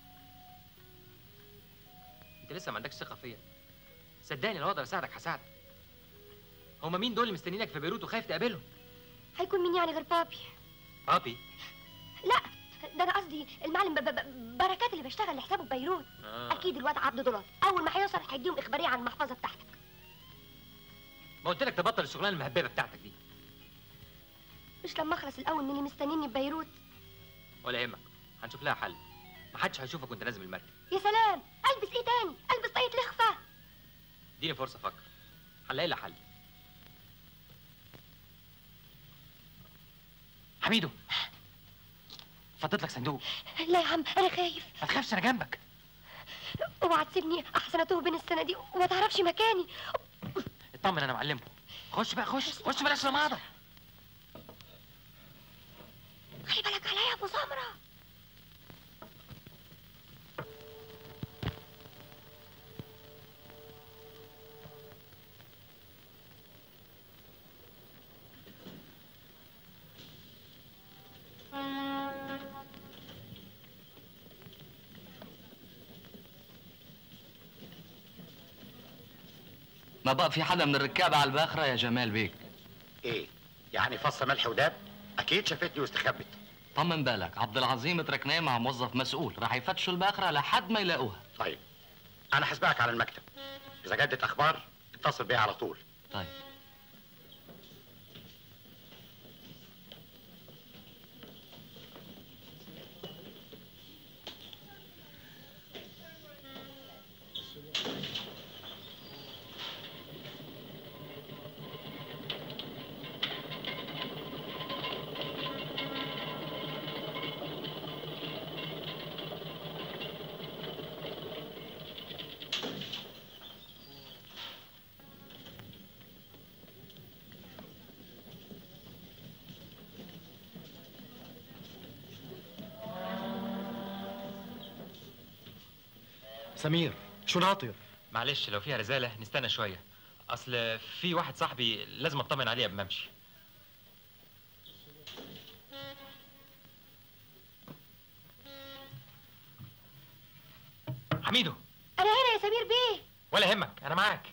انت لسه ما عندكش ثقه فيا؟ صدقني لو اقدر اساعدك هساعدك. هما مين دول اللي مستنيينك في بيروت وخايف تقابلهم؟ هيكون مين يعني غير بابي؟ بابي؟ لا، ده انا قصدي المعلم ب- ب- بركات اللي بشتغل لحسابه في بيروت. آه. اكيد الواد عبد دولار اول ما هيوصل هيديهم اخباريه عن المحفظه بتاعتك. ما قلت لك تبطل الشغلانه المهببه بتاعتك دي. مش لما اخلص الاول من اللي مستنيني في بيروت؟ ولا يهمك، هنشوف لها حل. محدش هيشوفك وانت نازل المركب. يا سلام، البس ايه تاني؟ البس طاقية لخفه. اديني فرصه افكر، هنلاقي لها حل. حميدو، فضيت لك صندوق. لا يا عم، انا خايف. ما تخافش، انا جنبك. اوعى تسيبني احسن اتوه بين السنه دي وما تعرفش مكاني. اطمن، انا معلمه. خش بقى، خش خش بلاش رماده. خلي بالك عليا يا ابو سمره. ما بقى في حدا من الركاب على الباخرة يا جمال بيك؟ ايه؟ يعني فص ملح وداب؟ اكيد شافتني واستخبت. طمن بالك، عبد العظيم تركناه مع موظف مسؤول، راح يفتشوا الباخرة لحد ما يلاقوها. طيب، انا هسبقك على المكتب. اذا جدت اخبار اتصل بيا على طول. طيب. سمير، شو ناطر؟ معلش لو فيها رزاله نستنى شويه، اصل في واحد صاحبي لازم اطمن عليه قبل ما امشي. حميدو، انا هنا يا سمير بيه. ولا يهمك، انا معاك.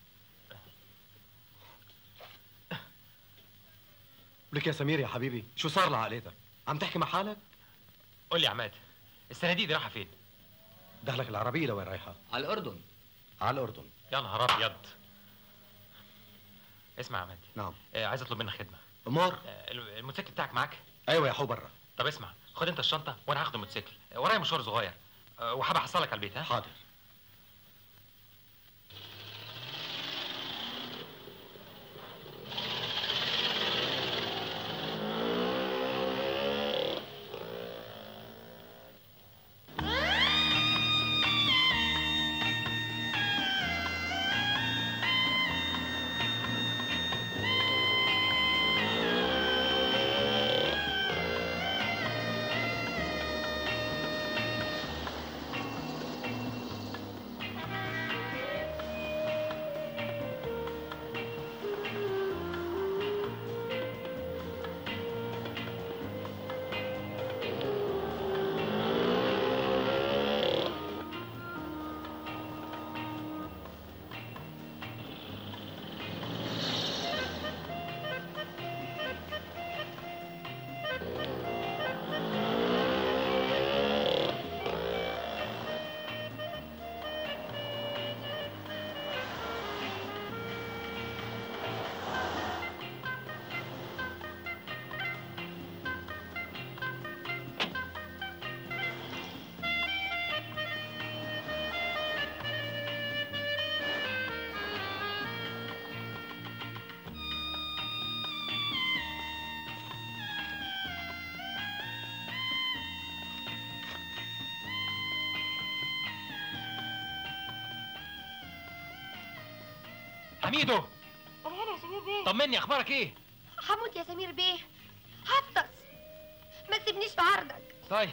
لك يا سمير يا حبيبي، شو صار لعائلتك؟ عم تحكي مع حالك؟ قول لي يا عماد، الصناديق دي رايحه فين؟ دخلك العربية لوين رايحة؟ على الأردن. على الأردن. يا نهار أبيض. اسمع يا عماد. نعم. آه عايز أطلب منك خدمة. أمور؟ آه الموتوسيكل بتاعك معاك؟ أيوة يا حو برا. طب اسمع، خد أنت الشنطة وأنا هاخد الموتوسيكل، آه ورايا مشوار صغير، آه وحابب أحصلك على البيت. ها؟ حاضر. حميدو. انا هنا يا سمير بيه. طمني، اخبارك ايه؟ هموت يا سمير بيه. هفطس، ما تسيبنيش في عرضك. طيب.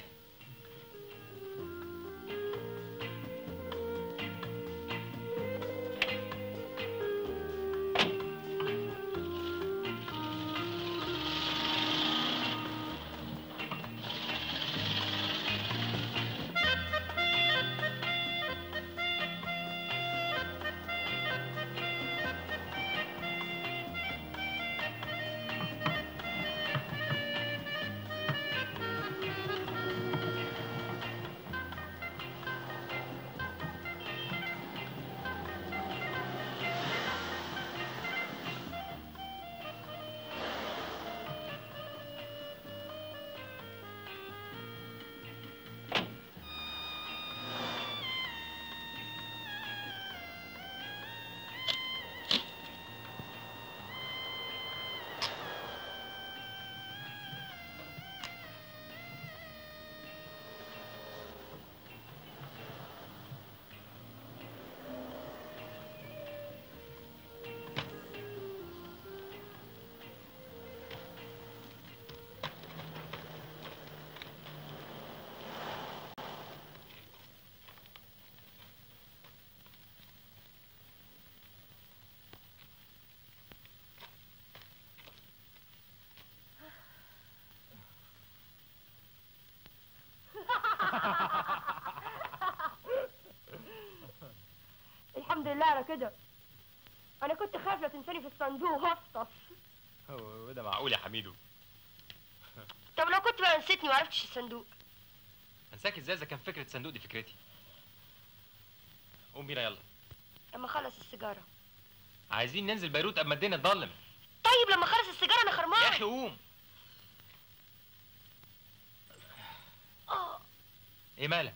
الحمد لله على كده. انا كنت خايف لا تنساني في الصندوق هفطس. هو ده معقول يا حميدو؟ طب لو كنت بقى نسيتني وعرفتش الصندوق؟ انساك ازاي اذا كان فكره صندوق دي فكرتي؟ قوم بينا يلا. لما اخلص السيجاره. عايزين ننزل بيروت قبل ما الدنيا تضلم. طيب لما اخلص السيجاره انا خرمان. يا اخي قوم. اه ايه مالك؟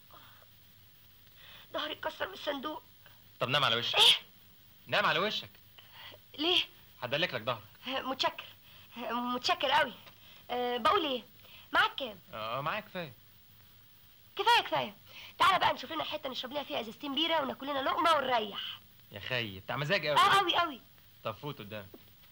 ظهري اتكسر من الصندوق. طب نام على وشك. ايه؟ نام على وشك. ليه؟ هدلك لك ظهرك. متشكر متشكر قوي. أه بقول ايه؟ معاك كام؟ اه معاك كفايه. كفايه كفايه. تعالى بقى نشوف لنا حته نشرب لنا فيها ازازتين بيره وناكل لنا لقمه ونريح. يا خي بتاع مزاج قوي. اه قوي قوي. طب فوت قدام.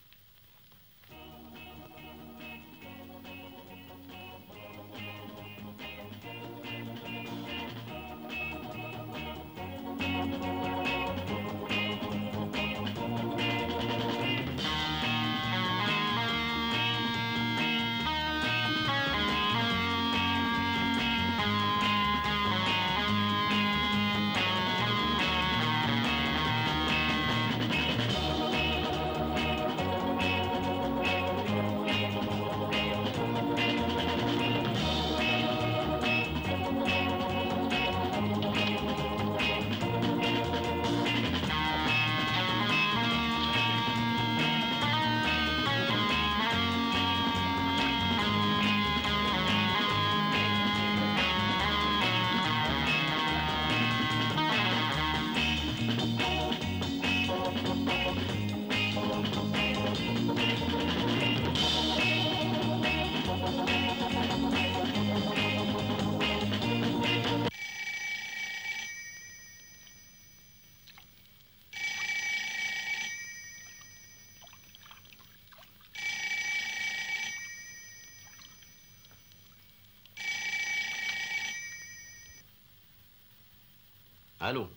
الو.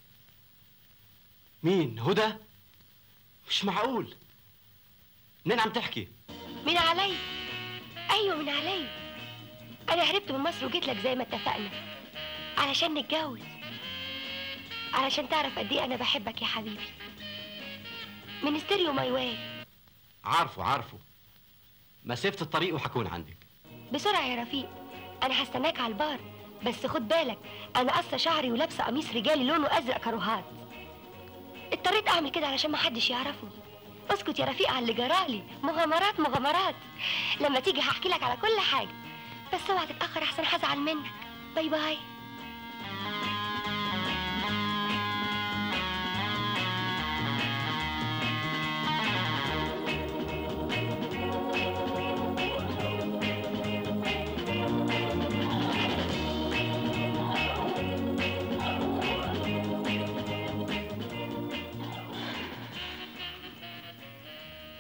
مين؟ هدى؟ مش معقول. منين عم تحكي؟ من علي. ايوه من علي. انا هربت من مصر وجيت لك زي ما اتفقنا علشان نتجوز، علشان تعرف قد ايه انا بحبك يا حبيبي. من ستيريو ماي واي. عارفه عارفه. مسافة الطريق وحكون عندك. بسرعه يا رفيق، انا هستناك على البار، بس خد بالك انا قصه شعري ولابسه قميص رجالي لونه ازرق كروهات. اضطريت اعمل كده علشان ما حدش يعرفني. اسكت يا رفيق على اللي جرالي. مغامرات مغامرات. لما تيجي هحكي لك على كل حاجه، بس اوعى تتاخر احسن هزعل منك. باي باي.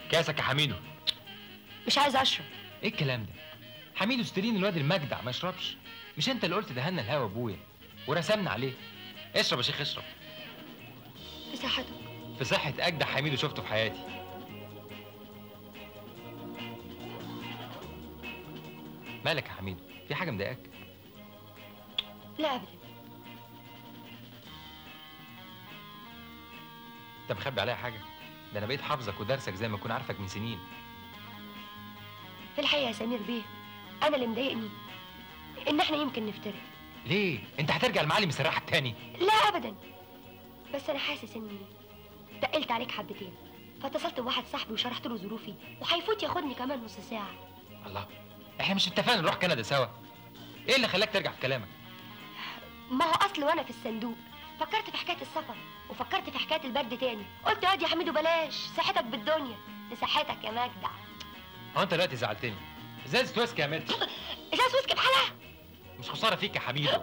كاسك يا حميدو. مش عايز اشرب. ايه الكلام ده؟ حميدو سترين الواد المجدع ما يشربش. مش انت اللي قلت دهنا الهوا ابويا ورسمنا عليه؟ اشرب يا شيخ اشرب. في صحتك. في صحة اجدع حميدو شفته في حياتي. مالك يا حميدو؟ في حاجة مضايقاك؟ لا ابدا. انت مخبي عليا حاجة؟ ده انا بقيت حافظك ودرسك زي ما اكون عارفك من سنين. في الحقيقة يا سمير بيه، انا اللي مضايقني ان احنا يمكن نفترق. ليه؟ انت هترجع لمعلم السراحة التاني؟ لا ابدا، بس انا حاسس اني تقلت عليك حبتين، فاتصلت بواحد صاحبي وشرحت له ظروفي وهيفوت ياخدني كمان نص ساعة. الله، احنا مش اتفقنا نروح كندا سوا؟ ايه اللي خلاك ترجع في كلامك؟ ما هو اصل وانا في الصندوق فكرت في حكاية السفر وفكرت في حكاية البرد تاني، قلت اقعد يا حميدو بلاش، صحتك بالدنيا. لصحتك يا مجدع. هو انت دلوقتي زعلتني. ازازة ويسكي يا متر. ازازة ويسكي بحالها؟ مش خسارة فيك يا حميدو.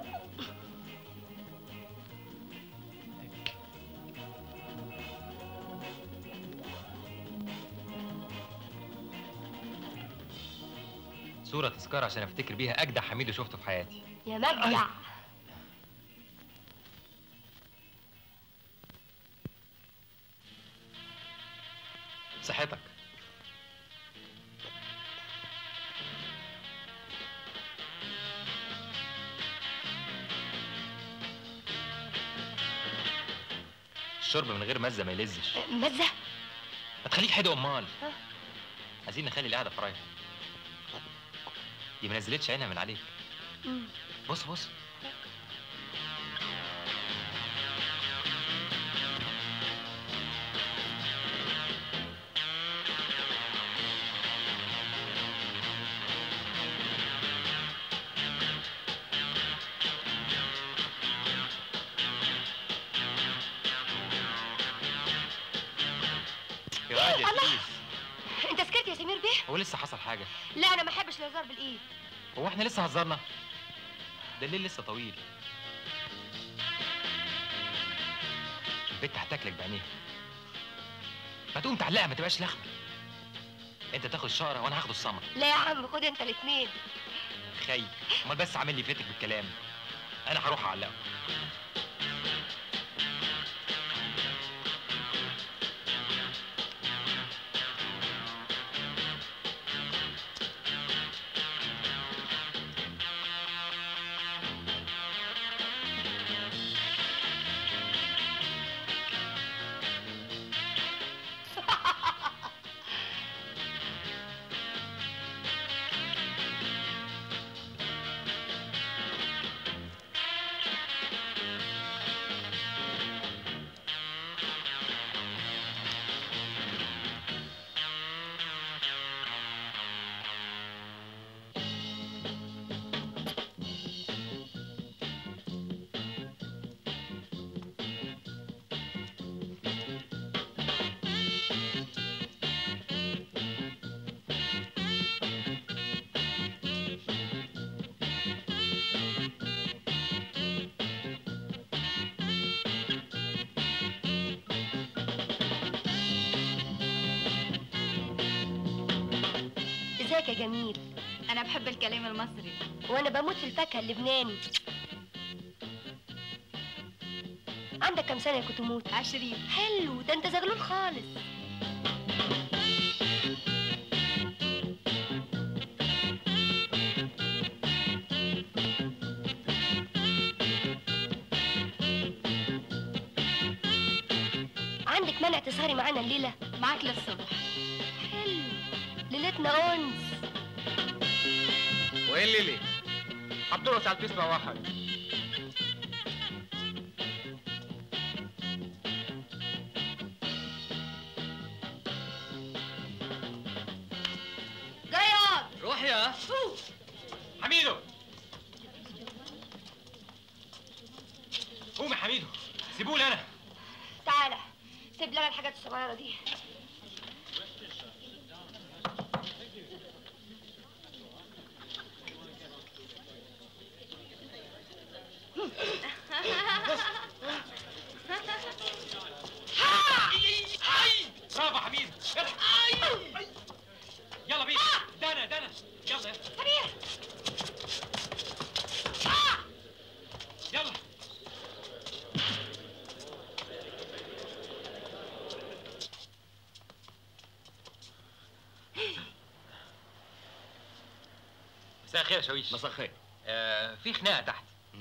صورة تذكار عشان افتكر بيها اجدع حميدو شفته في حياتي. يا مجدع. صحتك. الشرب من غير مزه ما يلزش. مزه؟ ما تخليك حلو امال. عايزين نخلي القعده فرايحه. دي ما نزلتش عينها من عليك. بص بص. الله، انت سكت يا سمير بيه؟ هو لسه حصل حاجه؟ لا انا ما احبش الهزار بالايد. هو احنا لسه هزرنا؟ ده الليل لسه طويل. البت هتاكلك بعينيها. ما تقوم تعلقها ما تبقاش لخمه. انت تاخد الشقره وانا هاخد السمر. لا يا عم خد انت الاثنين. خي، امال بس عامل لي فتك بالكلام. انا هروح اعلقه. ازيك يا جميل؟ انا بحب الكلام المصري. وانا بموت في الفاكهه اللبناني. عندك كم سنه يا كتموت؟ عشرين. حلو، ده انت زغلول خالص. عندك مانع تسهري معانا الليله؟ معاك للصبح. حلو، ليلتنا انس. وايه الليلي؟ هترقص على البسمة واحد. جاية. روح يا حميدو. قوم يا حميدو، سيبولي انا. تعالى سيب لنا الحاجات الصغيرة دي. برافو حميد. الخير يا شاويش. مساء الخير. آه في خناقه تحت.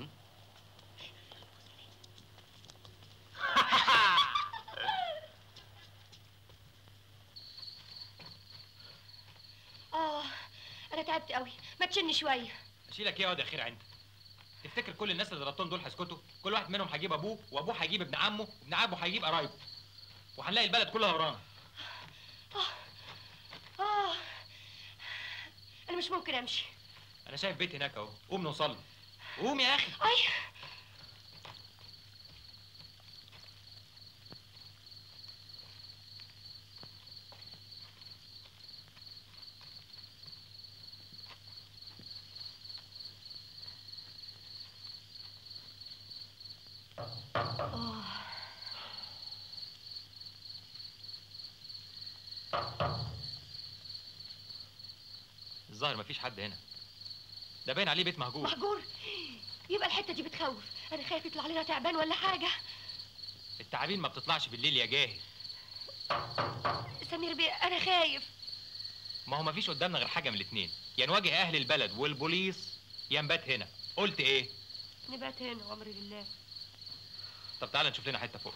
اه انا تعبت قوي، ما تشني شويه. اشيلك ايه يا واد يا خير عندك؟ تفتكر كل الناس اللي ضربتهم دول هيسكتوا؟ كل واحد منهم هيجيب ابوه، وابوه هيجيب ابن عمه، وابن عمه هيجيب قرايبه، وهنلاقي البلد كلها ورانا. اه اه انا مش ممكن امشي. انا شايف بيت هناك اهو، قوم نوصل له. قوم يا اخي. اي الظاهر مفيش حد هنا. ده باين عليه بيت مهجور. مهجور؟ يبقى الحته دي بتخوف، انا خايف يطلع لنا تعبان ولا حاجه. التعابين ما بتطلعش بالليل يا جاهل. سمير بيه انا خايف. ما هو مفيش قدامنا غير حاجه من الاتنين، يا نواجه اهل البلد والبوليس يا نبات هنا. قلت ايه؟ نبات هنا وامري لله. طب تعالى نشوف لنا حته فوق.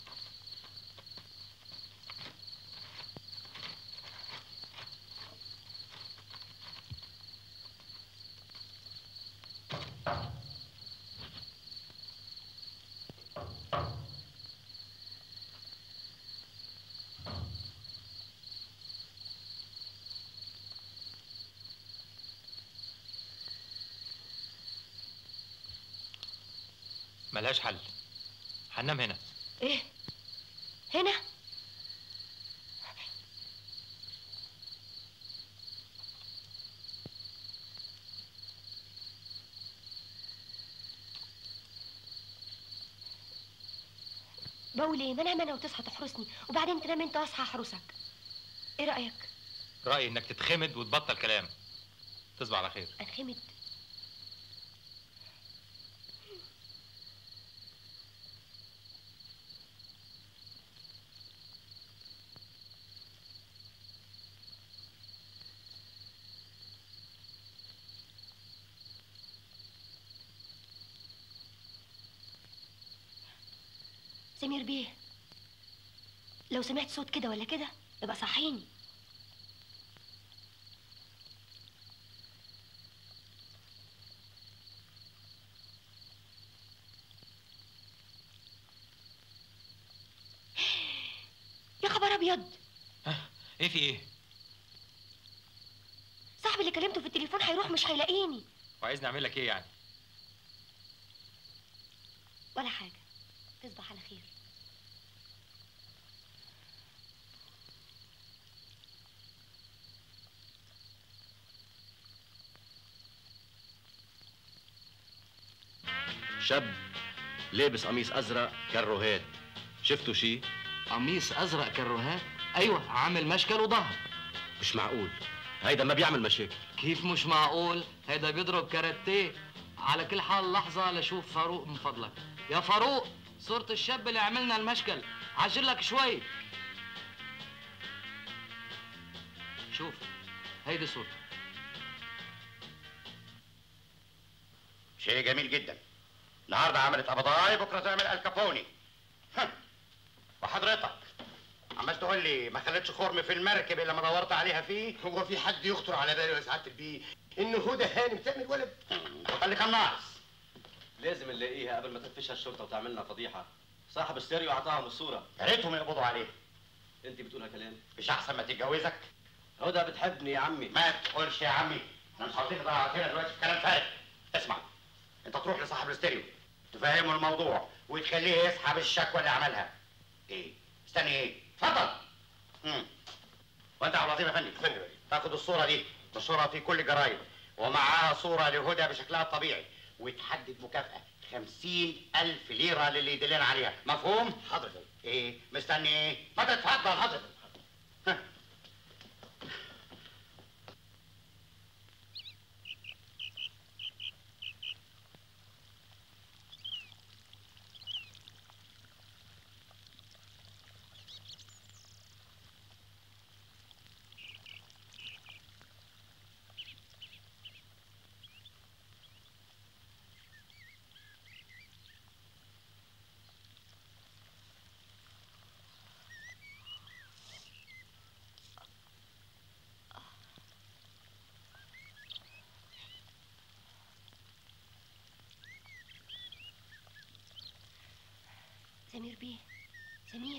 ملهاش حل، هننام هنا. ايه؟ هنا؟ بقول ايه؟ ما انام انا وتصحى تحرسني، وبعدين تنام انت واصحى احرسك. ايه رايك؟ رايي انك تتخمد وتبطل كلام. تصبح على خير. انخمد؟ سمير بيه، لو سمعت صوت كده ولا كده يبقى صحيني. يا خبر ابيض! ايه في ايه؟ صاحبي اللي كلمته في التليفون هيروح مش هيلاقيني. وعايزني اعمل لك ايه يعني؟ ولا حاجه. تصبح على خير. شاب لابس قميص ازرق كالرهاد، شفتوا شي؟ قميص ازرق كالرهاد؟ ايوه، عامل مشكل وظهر. مش معقول، هيدا ما بيعمل مشاكل. كيف مش معقول؟ هيدا بيضرب كاراتيه. على كل حال لحظه لشوف فاروق من فضلك. يا فاروق، صورة الشاب اللي عملنا المشكل، عجل لك شوي. شوف هيدي صورته. شيء جميل جدا. النهارده عملت قبضاي، بكره تعمل الكابوني. وحضرتك عمال تقول لي ما خليتش خرم في المركب الا ما دورت عليها فيه. هو في حد يخطر على باله يا سعاده البيه ان هدى هانم تعمل ولد؟ اللي كان ناقص. لازم نلاقيها قبل ما تدفشها الشرطه وتعمل لنا فضيحه. صاحب ستيريو اعطاهم الصوره. يا ريتهم يقبضوا عليه. انت بتقولها كلام؟ مش احسن ما تتجوزك؟ هدى بتحبني يا عمي. ما تقولش يا عمي، احنا مش عاوزين نضيع هنا دلوقتي في كلام فارغ. اسمع، انت تروح لصاحب الاستيريو تفهمه الموضوع وتخليه يسحب الشكوى اللي عملها. ايه؟ استني ايه؟ اتفضل. امم وانت عبد العظيم يا فندم، فندم تاخد الصوره دي تنشرها في كل الجرايد ومعاها صوره لهدى بشكلها الطبيعي، وتحدد مكافاه خمسين ألف ليرة للي يدلنا عليها، مفهوم؟ حاضر. ايه؟ مستني ايه؟ ما تتفضل. حاضر. سمير بيه، سمير.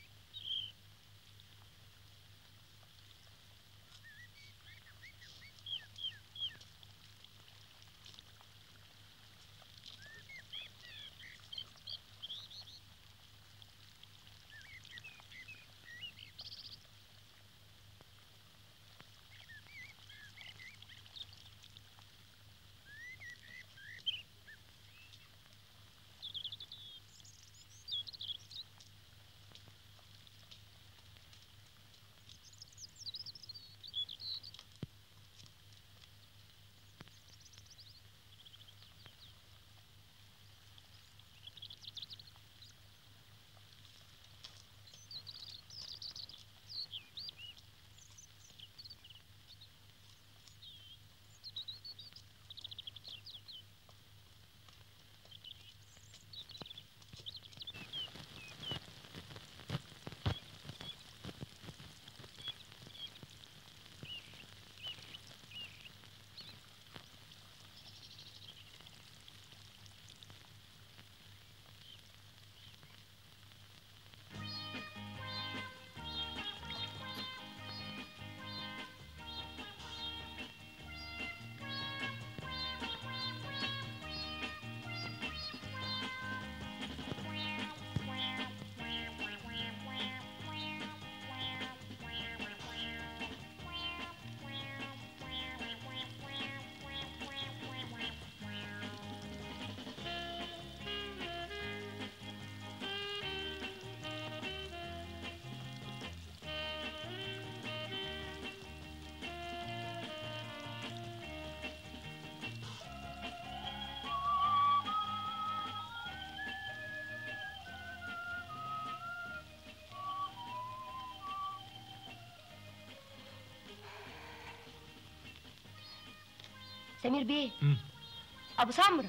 سمير بيه. مم. ابو سمرة.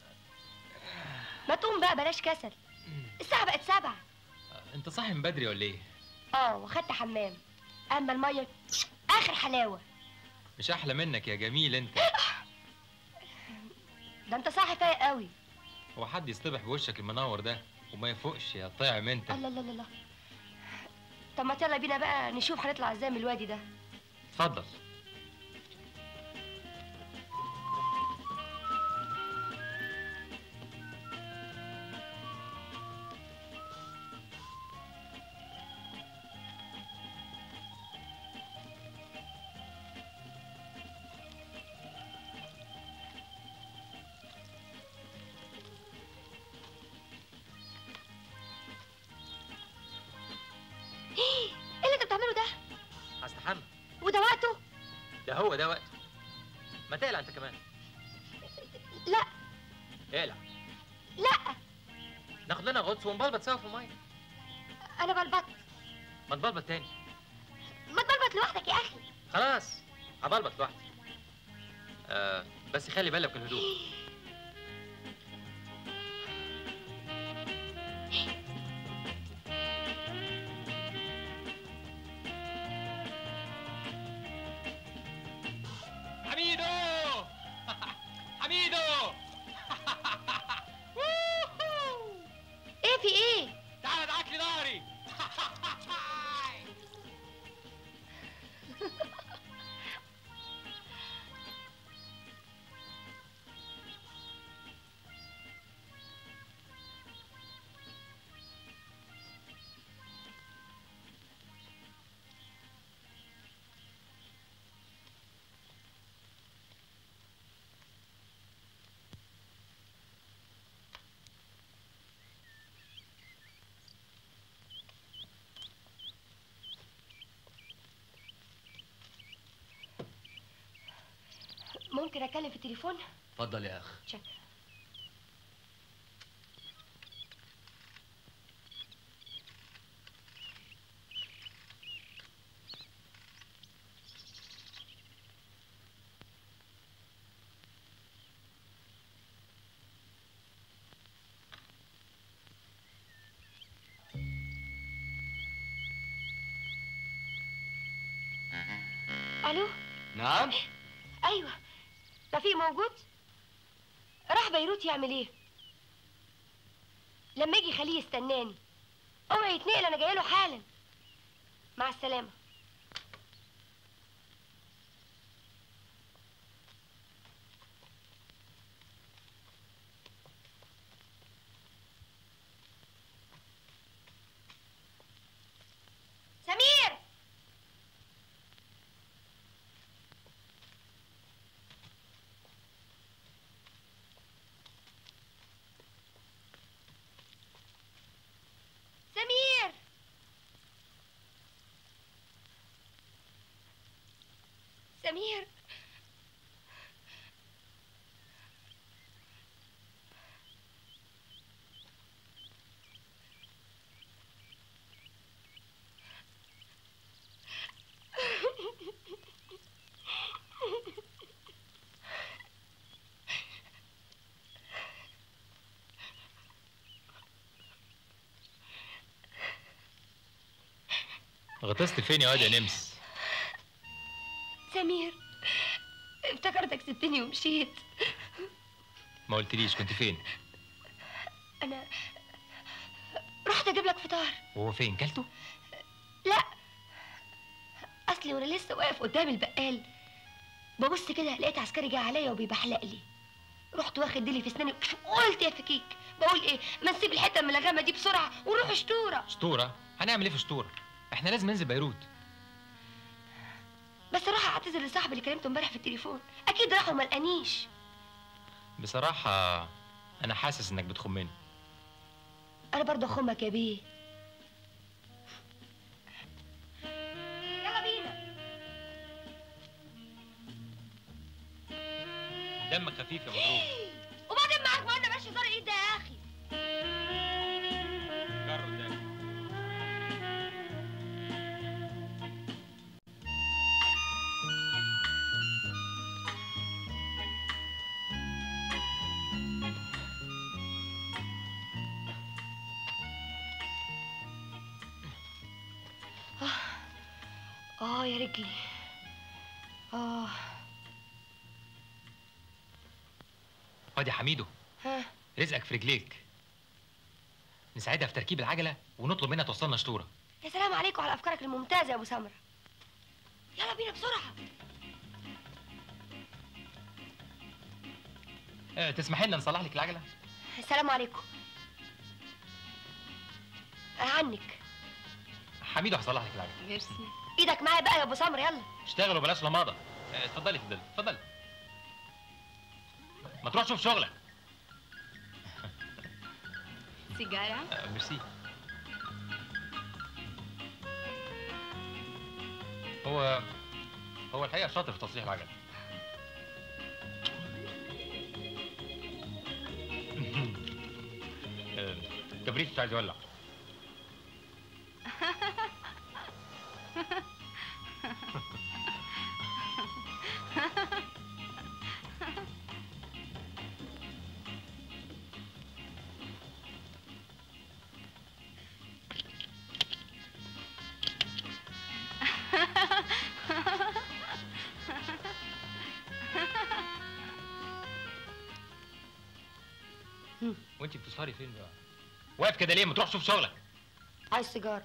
ما تقوم بقى بلاش كسل. الساعة بقت سبعة. انت صاحي من بدري ولا ايه؟ اه واخدت حمام. اما المية اخر حلاوة. مش احلى منك يا جميل انت. ده انت صاحي فايق قوي. هو حد يصطبح بوشك المنور ده وما يفوقش يا طعم انت؟ الله الله الله. طب ما يلا بينا بقى نشوف هنطلع ازاي من الوادي ده. اتفضل. ايه اللي انت بتعمله ده؟ هستحمى. وده وقته؟ ده هو ده وقته. ما تقلع انت كمان. لا. اقلع. لا. ناخد لنا غطس ونبلبط سوا في الميه. انا بلبط. ما تبلبط تاني. ما تبلبط لوحدك يا اخي. خلاص هبلبط لوحدي. آه بس خلي بالك من الهدوء. حميدو حميدو. ايه في ايه؟ تعال ادعك لي ظهري. ممكن اتكلم في التليفون؟ اتفضل يا اخ. شكرا. الو. نعم. ايوه رفيق موجود؟ راح بيروت يعمل ايه؟ لما يجي خليه يستناني. اوعي يتنقل، انا جايه له حالا. مع السلامه. سمير، سمير، سمير، غطست فين يا واد يا نمس؟ سمير، افتكرتك سبتني ومشيت. ما قلتليش كنت فين؟ انا رحت اجيب لك فطار. وهو فين؟ كلته؟ لا، اصلي وانا لسه واقف قدام البقال ببص كده لقيت عسكري جه عليا وبيبحلق لي. رحت واخد ديلي في اسناني وقلت يا فكيك، بقول ايه، ما نسيب الحته الملغمه دي بسرعه ونروح شطوره. شطوره؟ هنعمل ايه في شطوره؟ احنا لازم ننزل بيروت. بس راح اعتذر لصاحبي اللي كلمته امبارح في التليفون، اكيد راح وما لقانيش. بصراحه انا حاسس انك بتخمني. انا برضه اخمك يا بيه. يلا بينا. دمك خفيف يا مضروب. وبعدين معاك ما قلنا ماشي هزار ايه ده يا اخي؟ جرب ده. اه يا رجلي. اه. وادي حميدو، ها، رزقك في رجليك. نساعدها في تركيب العجله ونطلب منها توصلنا شطوره. يا سلام عليكم على افكارك الممتازه يا ابو سمره. يلا بينا بسرعه. اه تسمحي لنا نصلح لك العجله؟ السلام عليكم. عنك. حميدو هصلح لك العجله. ميرسي. ايدك معايا بقى يا ابو سمره، يلا. اشتغل وبلاش لماضه. اه، اتفضلي اتفضلي اتفضلي. ما تروح شوف شغلك. سيجاره؟ اه، ميرسي. هو هو الحقيقه شاطر في تصليح العجل. اه، كبريت مش عايز يولع. وانت بتسهري فين بقى؟ واقف كده ليه؟ ما تروح شوف شغلك. عايز سيجاره.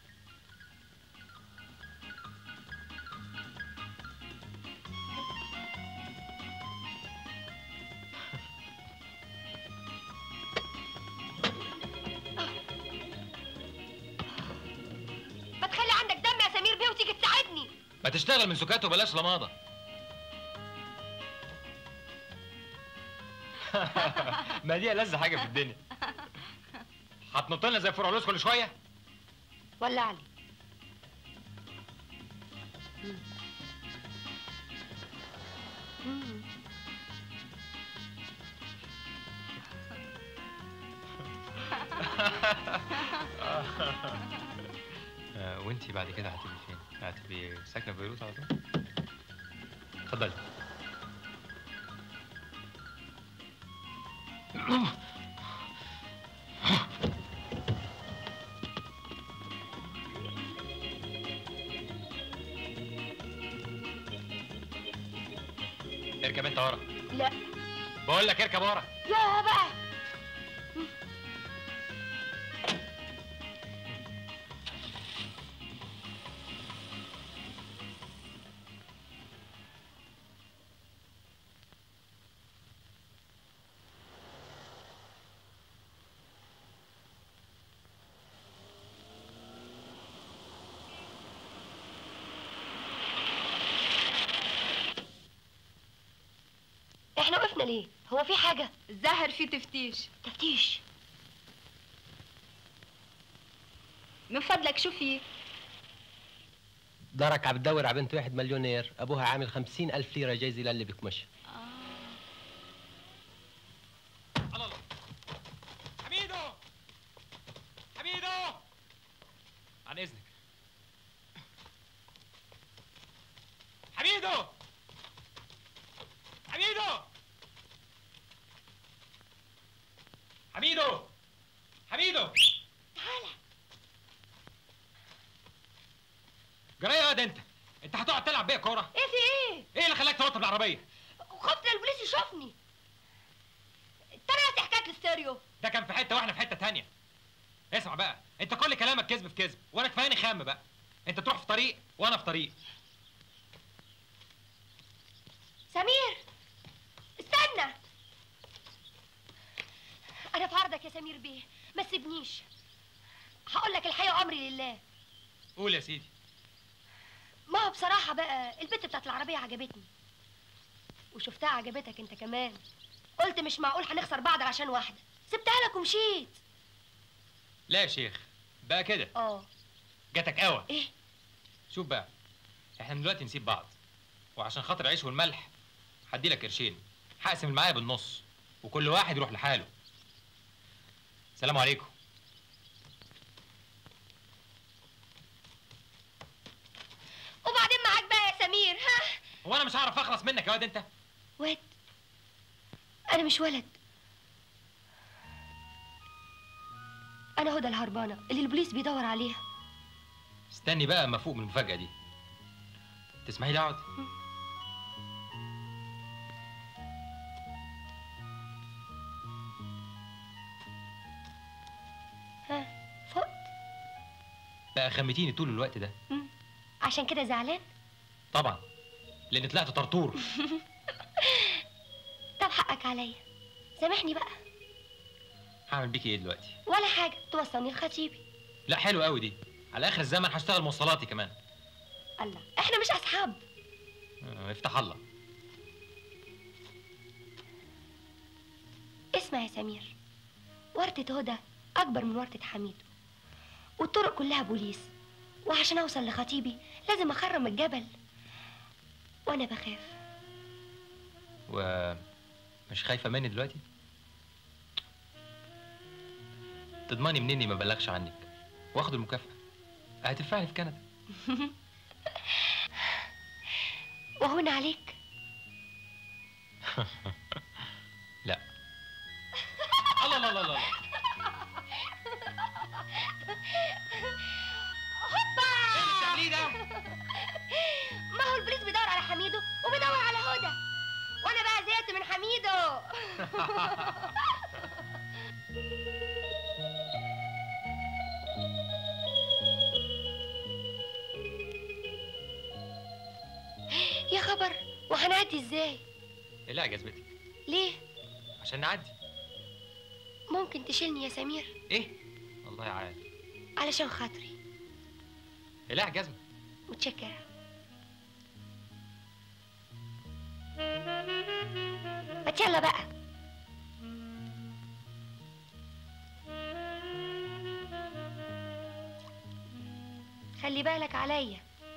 ما تخلي عندك دم يا سمير بيه وتيجي تساعدني. ما تشتغل من سكات وبلاش لماضه. ما دي ألذ حاجه في الدنيا. هتنط لنا زي فرعلوس كل شويه؟ ولع لي. وانتي بعد كده هتبقي فين؟ هتبقي ساكنه في بيروت على طول؟ اتفضلي. اركب انت ورا. لا. بقول لك اركب ورا. يا بقى. وقفنا ليه؟ هو في حاجة؟ الظاهر في تفتيش. تفتيش؟ من فضلك شو في؟ دارك عم تدور على بنت واحد مليونير ابوها عامل خمسين الف ليره جايزه للي بكمش. الله الله. حميدو حميدو عن اذنك. حميدو حميدو حميدو حميدو تعالى. جرايه يا واد انت؟ انت هتقعد تلعب بيا كوره؟ ايه في ايه؟ ايه اللي خلاك توطي بالعربيه؟ خفت البوليس يشوفني. طلعت حكايه الاستيريو. ده كان في حته واحنا في حته تانية. اسمع بقى، انت كل كلامك كذب في كذب، وانا كفاياني خام بقى. انت تروح في طريق وانا في طريق. سمير استنى. انا في عرضك يا سمير بيه، ما تسيبنيش. هقول لك الحقيقه وامري لله. قول يا سيدي. ما هو بصراحه بقى البت بتاعت العربيه عجبتني، وشفتها عجبتك انت كمان. قلت مش معقول هنخسر بعض عشان واحده، سبتها لك ومشيت. لا يا شيخ، بقى كده. اه جاتك قوي. ايه؟ شوف بقى، احنا دلوقتي نسيب بعض، وعشان خاطر العيش والملح هدي لك قرشين، هقسم المعايا بالنص، وكل واحد يروح لحاله. سلام عليكم. وبعدين معاك بقى يا سمير؟ ها؟ هو انا مش هعرف اخلص منك يا واد انت؟ واد؟ انا مش ولد، انا هدى الهربانه اللي البوليس بيدور عليها. استني بقى اما افوق من المفاجاه دي. تسمحي لي اقعد؟ ها فقت؟ بقى خمتيني طول الوقت ده. مم. عشان كده زعلان؟ طبعا، لان طلعت طرطور. طب حقك عليا، سامحني بقى. هعمل بيكي ايه دلوقتي؟ ولا حاجه، توصلني لخطيبي. لا حلو قوي دي، على اخر الزمن هشتغل موصلاتي كمان. الله، احنا مش اصحاب. اه، افتح الله. اسمع يا سمير، ورطة هدى اكبر من ورطة حميدو، والطرق كلها بوليس، وعشان اوصل لخطيبي لازم اخرم الجبل، وانا بخاف. ومش خايفه مني دلوقتي؟ تضمني مني ما بلغش عنك واخد المكافأة؟ هتدفعني في كندا. وهون عليك؟ لا. الله الله الله الله. هوبا! ايه اللي بتعمليه ده؟ ما هو البوليس بيدور على حميدو وبيدور على هدى، وانا بقى زهقت من حميدو. يا خبر، وهنعدي ازاي؟ لا جذبتك. ليه؟ عشان نعدي. ممكن تشيلني يا سمير؟ ايه؟ الله يعال. علشان خاطري. لا جزمة. متشكرة. ما يلا بقى. خلي بالك عليا.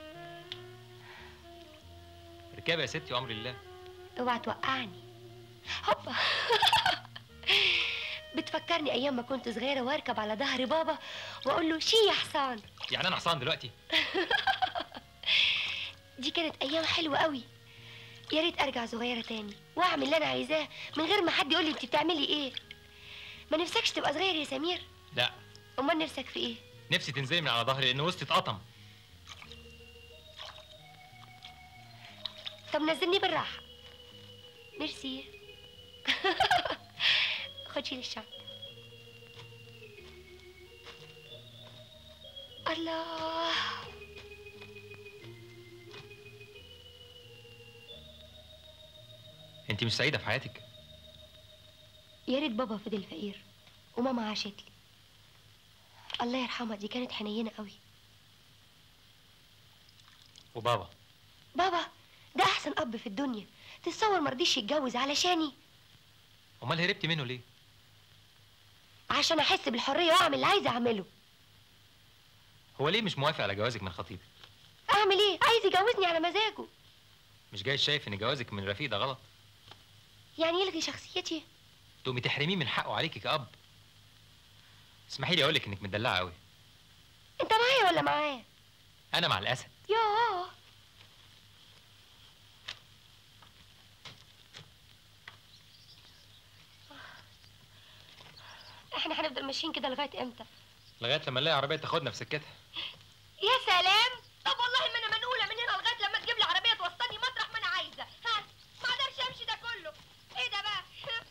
ركابة يا ستي وامر الله. اوعى توقعني. هوبا. بتفكرني ايام ما كنت صغيره واركب على ظهر بابا واقول له شي يا حصان. يعني انا حصان دلوقتي؟ دي كانت ايام حلوه قوي. يا ريت ارجع صغيره تاني واعمل اللي انا عايزاه من غير ما حد يقول لي انت بتعملي ايه. ما نفسكش تبقى صغير يا سمير؟ لا. امال نفسك في ايه؟ نفسي تنزلي من على ظهري لان وسطي اتقطم. طب نزلني بالراحه. ميرسي. خد شيل الشنطه. الله. انت مش سعيده في حياتك؟ يا ريت بابا فضل فقير وماما عاشت لي. الله يرحمها، دي كانت حنينه قوي. وبابا؟ بابا ده احسن اب في الدنيا. تتصور مرضيش يتجوز علشاني؟ امال هربتي منه ليه؟ عشان احس بالحريه واعمل اللي عايزه اعمله. هو ليه مش موافق على جوازك من خطيبك؟ اعمل ايه؟ عايز يجوزني على مزاجه. مش جاي شايف ان جوازك من رفيق ده غلط؟ يعني يلغي شخصيتي؟ تقومي تحرميه من حقه عليكي كأب. اسمحي لي اقول لك انك مدلعه قوي. انت معايا ولا معاه؟ انا مع الاسد. ياه. احنا هنفضل ماشيين كده لغايه امتى؟ لغايه لما نلاقي عربيه تاخدنا في سكتها. يا سلام. طب والله ما انا منقوله من هنا لغايه لما تجيب لي عربيه توصلني مطرح ما انا عايزه. ها ما اقدرش امشي ده كله. ايه ده بقى؟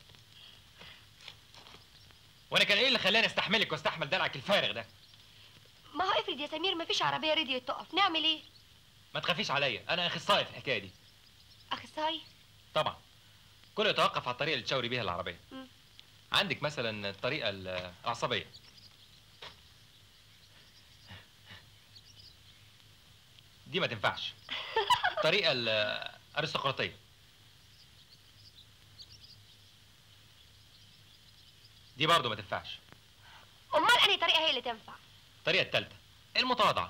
وانا كان ايه اللي خلاني استحملك واستحمل دلعك الفارغ ده؟ ما هو افرض يا سمير مفيش عربيه رضيت تقف، نعمل ايه؟ ما تخافيش عليا، انا اخصائي في الحكايه دي. اخصائي؟ طبعا. كله يتوقف على الطريقه اللي تشاوري بيها العربيه. مم. عندك مثلا الطريقه العصبيه. دي ما تنفعش. الطريقه الارستقراطيه. دي برضه ما تنفعش. امال انهي طريقه هي اللي تنفع؟ الطريقه الثالثه المتواضعه.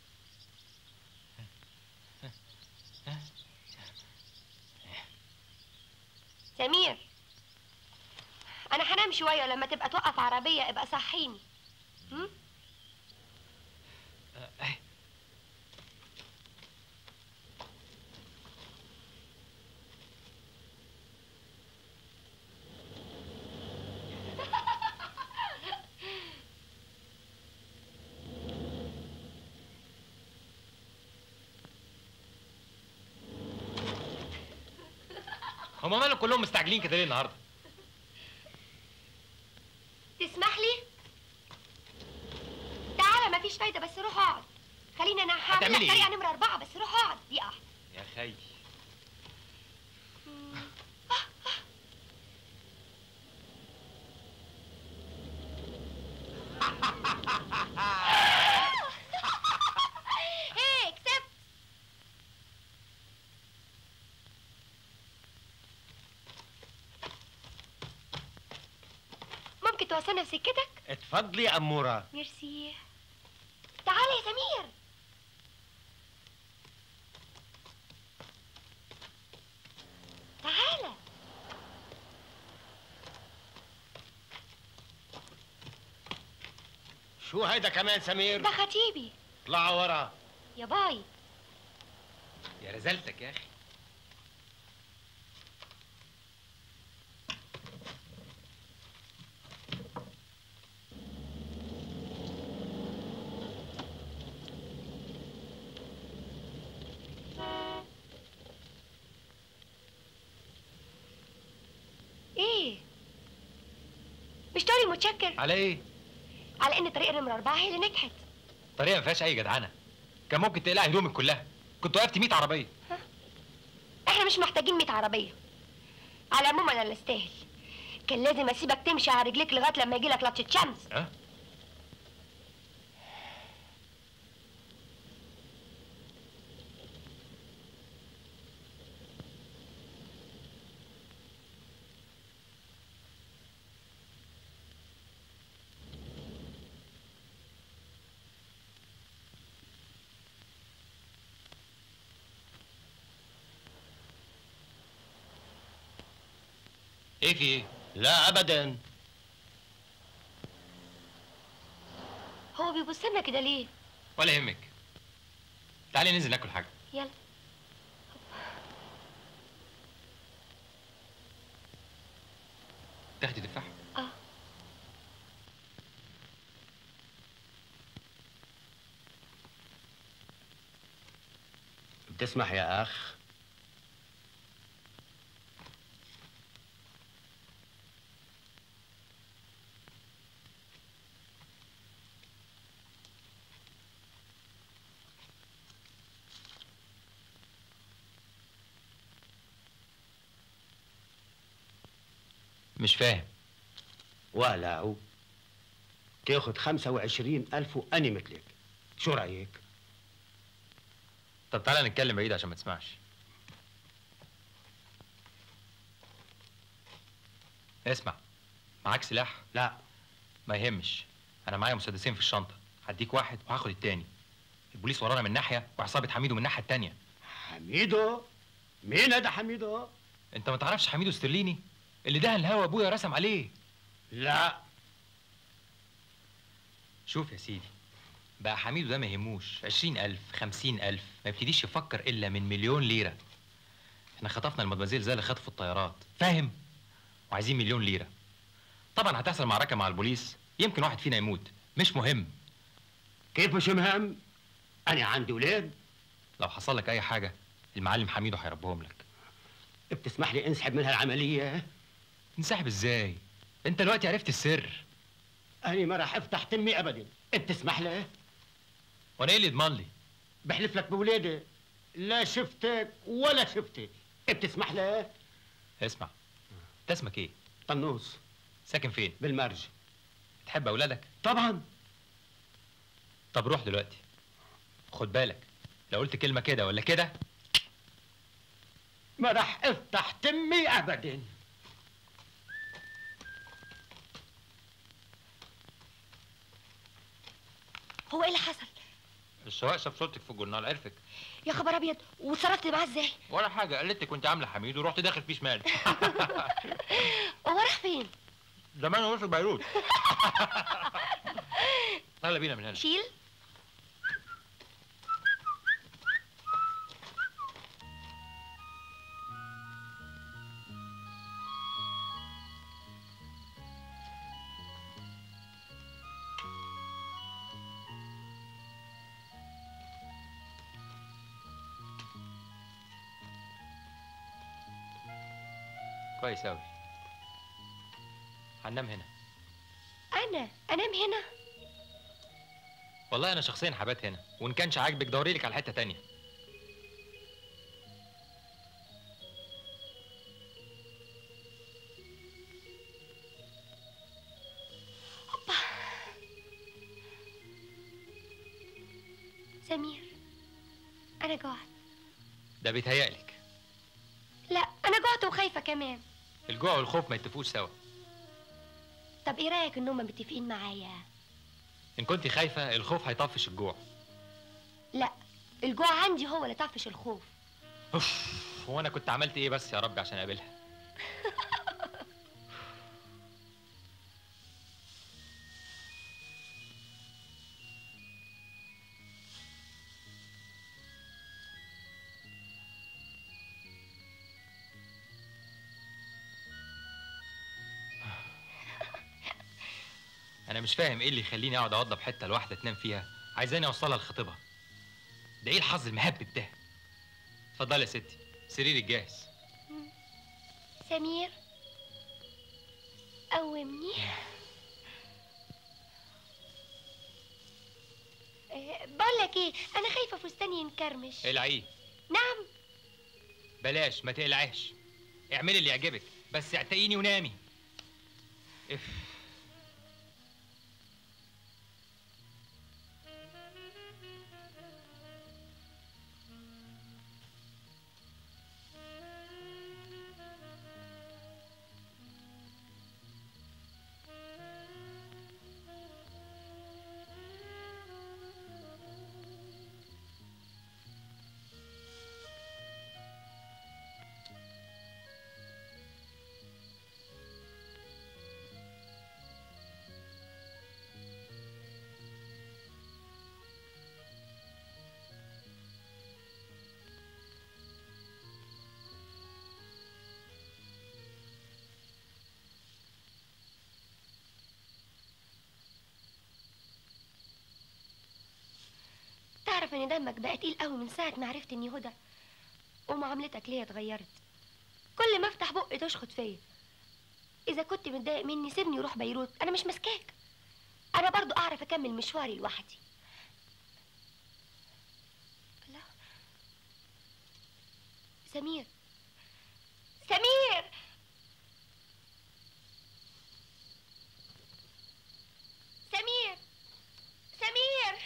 سمير، انا هنام شويه ولما تبقى توقف عربيه ابقى صحيني. هم؟ هما مالهم كلهم مستعجلين كده ليه النهارده؟ تسمح لي؟ تعالى مفيش فايده بس روح اقعد. خليني انا هعمل لك هتعملي طريقه إيه؟ نمره اربعه بس روح اقعد دي احسن. يا خي. ايه كسبت. ممكن توصلنا في سكتك؟ اتفضلي يا أمورة. ميرسي. تعالى يا سمير. تعالى. شو هيدا كمان سمير؟ ده خطيبي. اطلعوا ورا. يا باي. يا رزالتك يا اخي. ايه؟ مش تقولي متشكر؟ على ايه؟ على ان طريقه نمره اربعه هي اللي نجحت. طريقه ما فيهاش اي جدعنه. كان ممكن تقلعي هدومك كلها. كنت وقفت مية عربيه. احنا مش محتاجين مية عربيه. على العموم انا اللي استاهل. كان لازم اسيبك تمشي على رجليك لغايه لما يجي لك لطشه شمس. ها؟ ايه في ايه؟ لا ابدا. هو بيبص لنا كده ليه؟ ولا يهمك. تعالي ننزل ناكل حاجه. يلا. تاخدي تفاح؟ اه. بتسمح يا اخ؟ مش فاهم. ولعوا تاخد خمسة وعشرين ألف وأني مثلك. شو رأيك؟ طب تعالى نتكلم بعيد عشان ما تسمعش. اسمع، معاك سلاح؟ لا. ما يهمش، انا معايا مسدسين في الشنطه، هديك واحد وهاخد التاني. البوليس ورانا من ناحيه وعصابه حميدو من الناحيه التانيه. حميدو؟ مين ده حميدو؟ انت ما تعرفش حميدو سترليني اللي دهن الهوا ابويا رسم عليه؟ لا. شوف يا سيدي، بقى حميدو ده ما يهموش عشرين ألف خمسين ألف، ما يبتديش يفكر إلا من مليون ليرة. احنا خطفنا المدمزيل زي اللي خطفوا الطيارات، فاهم؟ وعايزين مليون ليرة. طبعا هتحصل معركة مع البوليس، يمكن واحد فينا يموت، مش مهم. كيف مش مهم؟ أنا عندي ولاد. لو حصل لك أي حاجة المعلم حميدو هيربهم لك. بتسمح لي انسحب من هالعملية؟ انسحب ازاي؟ انت دلوقتي عرفت السر. أنا ما راح أفتح تمي أبدا، بتسمح لي؟ وأنا إيه اللي يضمن لي؟ بحلف لك بولادي، لا شفتك ولا شفتك، بتسمح لي؟ اسمع، انت اسمك ايه؟ طنوس. ساكن فين؟ بالمرج. تحب أولادك؟ طبعا. طب روح دلوقتي. خد بالك، لو قلت كلمة كده ولا كده ما راح افتح تمي ابدا. هو ايه اللي حصل؟ السواق شاف صورتك في الجورنال عرفك. يا خبر ابيض، واتصرفت معاه ازاي؟ ولا حاجة، قالت لك كنت عاملة حميد ورحت داخل فيه شمال. هو راح فين؟ زمان وصل بيروت. يلا بينا من هنا. شيل. كويس أوي. هننام هنا. أنا أنام هنا؟ والله أنا شخصيا حبات هنا، وإن كانش عاجبك دوري لك على حتة تانية. سمير، أنا جوعت. ده بيتهيألك. لا، أنا جوعت وخايفة كمان. الجوع والخوف ما يتفقوش سوا. طب إيه رأيك إنهم متفقين معايا؟ إن كنت خايفة الخوف هيطفش الجوع. لا، الجوع عندي هو اللي طفش الخوف. أوف، هو أنا كنت عملت إيه بس يا رب عشان أقابلها؟ أنا مش فاهم إيه اللي يخليني أقعد أوضب حتة لوحدة تنام فيها، عايزاني أوصلها لخطيبها. ده إيه الحظ المهبب ده؟ اتفضلي يا ستي، سريرك جاهز. سمير، قومني. بقول لك إيه، أنا خايفة فستاني ينكرمش. اقلعيه. نعم. بلاش، ما تقلعيش. اعملي اللي يعجبك، بس اعتقيني ونامي. اف. تعرف ان دمك بقى تقيل قوي من ساعة ما عرفت اني هدى، ومعاملتك ليا اتغيرت. كل ما افتح بقي تشخط فيا. اذا كنت متضايق مني سيبني وروح بيروت، انا مش ماسكاك. انا برضو اعرف اكمل مشواري لوحدي. لا سمير، سمير، سمير، سمير.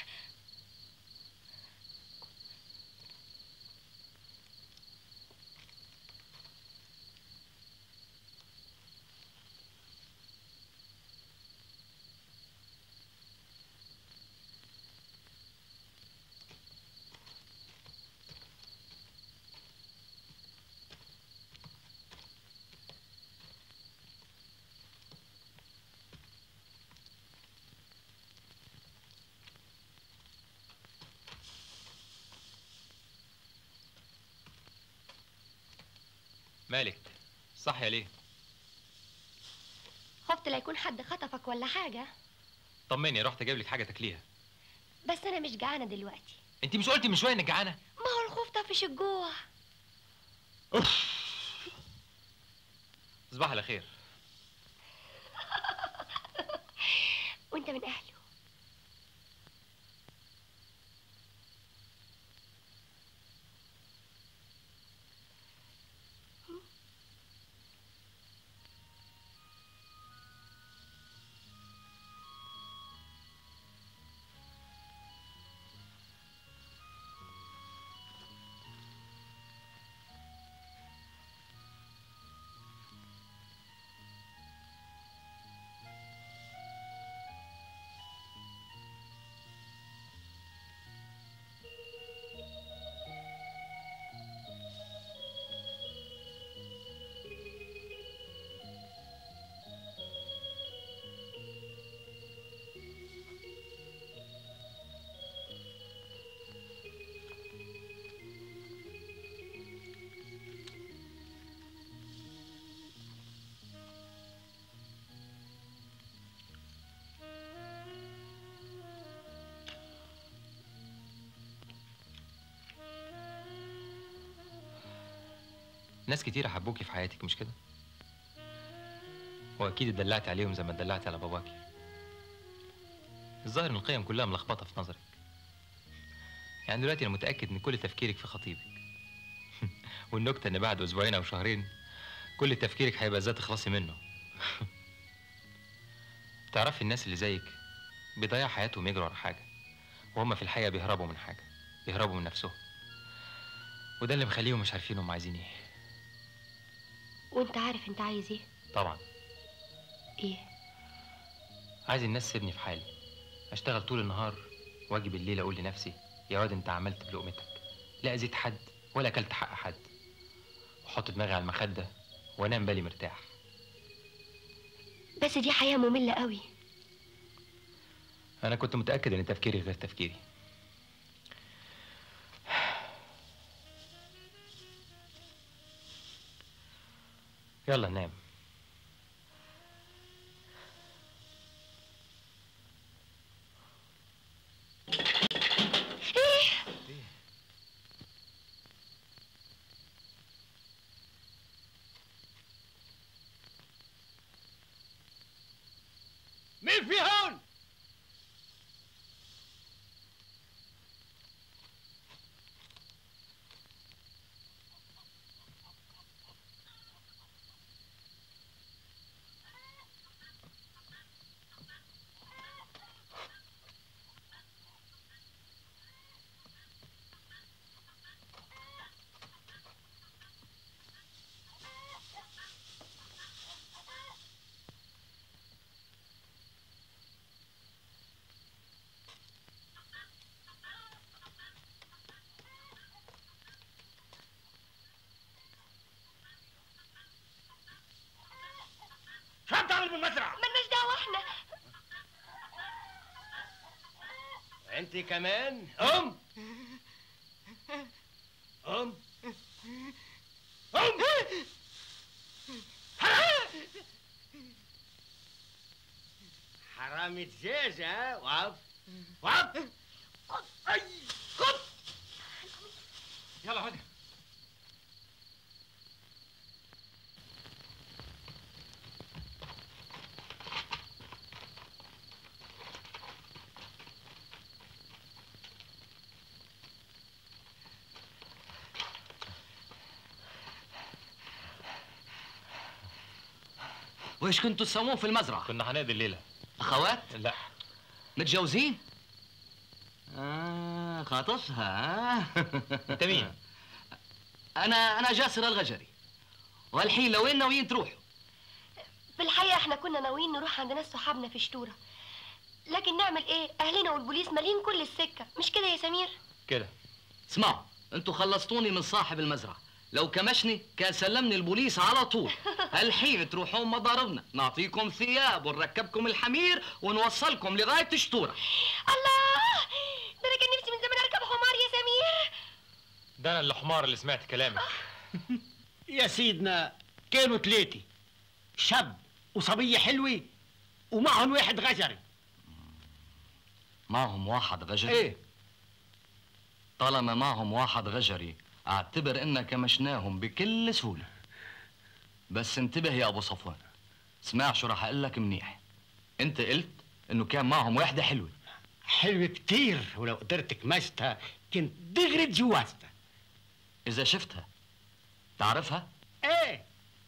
مالك؟ صاحيه ليه؟ خفت لا يكون حد خطفك ولا حاجة. طمني، رحت اجيب لك حاجه تاكليها. بس أنا مش جعانة دلوقتي. انت مش قلتي من شويه انك جعانه؟ ما هو الخوف طفش الجوع. صباح على خير. وأنت من أهله. ناس كتير حبوكي في حياتك مش كده؟ واكيد اتدلعتي عليهم زي ما اتدلعتي على باباكي. الظاهر ان القيم كلها ملخبطه في نظرك. يعني دلوقتي انا متاكد ان كل تفكيرك في خطيبك. والنكته ان بعد اسبوعين او شهرين كل تفكيرك هيبقى ازاي تخلصي منه. تعرفي الناس اللي زيك بيضيعوا حياتهم يجروا ورا حاجه، وهم في الحقيقه بيهربوا من حاجه، بيهربوا من نفسهم. وده اللي مخليهم مش عارفين هم عايزين ايه. وأنت عارف أنت عايز إيه؟ طبعا. إيه؟ عايز الناس تسيبني في حالي، اشتغل طول النهار واجي بالليل اقول لنفسي يا واد انت عملت بلقمتك، لا اذيت حد ولا اكلت حق حد، واحط دماغي على المخده وانام بالي مرتاح. بس دي حياة مملة قوي. انا كنت متاكد ان تفكيري غير تفكيري. يلا نام. مين في هون؟ شو عم تعمل بالمزرعة؟ مالناش دعوة احنا. انت كمان؟ قم قم قم حرامي دجاج ها؟ وقف وقف اي خد يلا هدى. وايش كنتوا تسوون في المزرعة؟ كنا هنقضي الليلة. أخوات؟ لا. متجوزين؟ آه خاطفها. أنت مين؟ أنا أنا جاسر الغجري. والحين لوين ناويين تروحوا؟ في الحقيقة احنا كنا ناويين نروح عند ناس صحابنا في شتورة، لكن نعمل ايه؟ أهلنا والبوليس مالين كل السكة، مش كده يا سمير؟ كده. اسمعوا، انتوا خلصتوني من صاحب المزرعة، لو كمشني كان سلمني البوليس على طول. الحين تروحون مضاربنا، نعطيكم ثياب ونركبكم الحمير ونوصلكم لغاية شتورة. الله! ده أنا كان نفسي من زمان أركب حمار يا سمير. ده أنا اللي حمار اللي سمعت كلامك. يا سيدنا كانوا ثلاثة، شاب وصبية حلوة ومعهم واحد غجري. معهم واحد غجري؟ ايه. طالما معهم واحد غجري اعتبر انك مشناهم بكل سهولة. بس انتبه يا ابو صفوان، اسمع شو راح اقول لك منيح. انت قلت انه كان معهم واحدة حلوة. حلوة كتير، ولو قدرت كمشتها كنت دغري تجوزتها. اذا شفتها تعرفها؟ ايه.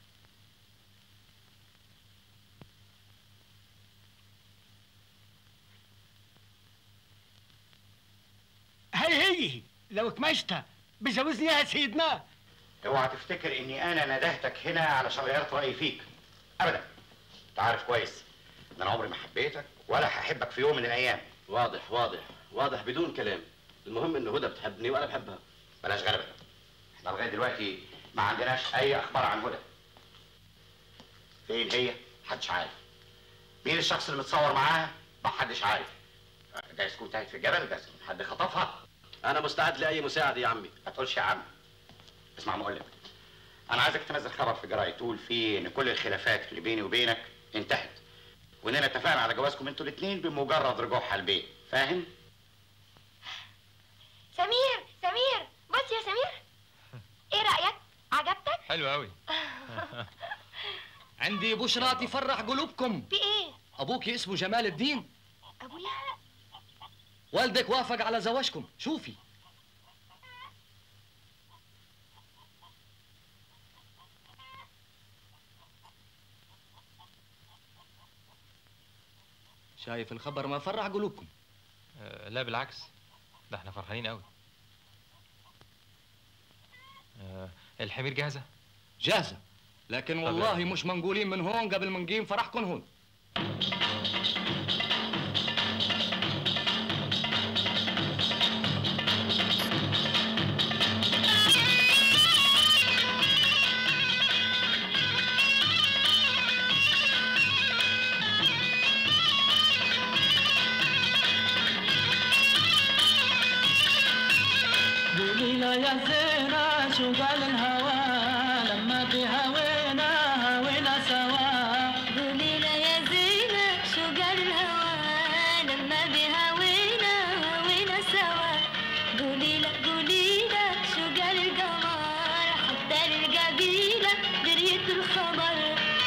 هي هي لو كمشتها بجوزني يا سيدنا. اوعى تفتكر اني انا ندهتك هنا علشان غيرت رايي فيك ابدا. انت عارف كويس ان انا عمري ما حبيتك ولا هحبك في يوم من الايام. واضح واضح واضح بدون كلام. المهم ان هدى بتحبني وانا بحبها. بلاش غلبة، احنا لغايه دلوقتي ما عندناش اي اخبار عن هدى. فين هي؟ محدش عارف. مين الشخص اللي متصور معاها؟ محدش عارف. جايز تكون تاهت في الجبل، جايز تكون حد خطفها. انا مستعد لاي مساعده يا عمي. ما تقولش يا عم. اسمع ما اقول لك، انا عايزك تنزل خبر في الجرايد تقول فيه ان كل الخلافات اللي بيني وبينك انتهت، واننا اتفقنا على جوازكم انتوا الاثنين بمجرد رجوعها البيت، فاهم؟ سمير سمير بص يا سمير، ايه رأيك؟ عجبتك؟ حلو قوي. عندي بشرى تفرح قلوبكم. في ايه؟ ابوك اسمه جمال الدين. ابويا؟ والدك وافق على زواجكم، شوفي. شايف الخبر ما فرح قلوبكم؟ أه لا بالعكس، ده احنا فرحانين قوي. أه الحمير جاهزة؟ جاهزة، لكن والله مش منقولين من هون قبل ما نقيم فرحكم هون. قوليله يا زينة شو قال الهوى لما بهوينا هوينا سوا. قوليله يا زينة شو قال الهوى لما بهوينا هوينا سوا. قوليله قوليله شو قال القمر حتى للقبيلة دريت الخبر.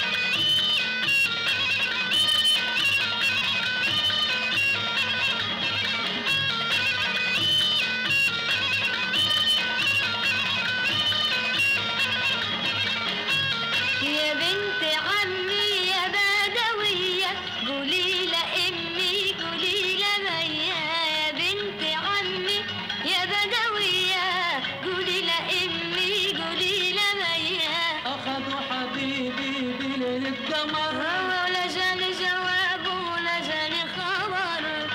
يا بنت عمي يا بدوية قولي لأمي قولي لمية. يا بنت عمي يا بدوية قولي لأمي قولي لمية. أخذوا حبيبي بليل القمر ولا جاني جواب ولا جاني خبر.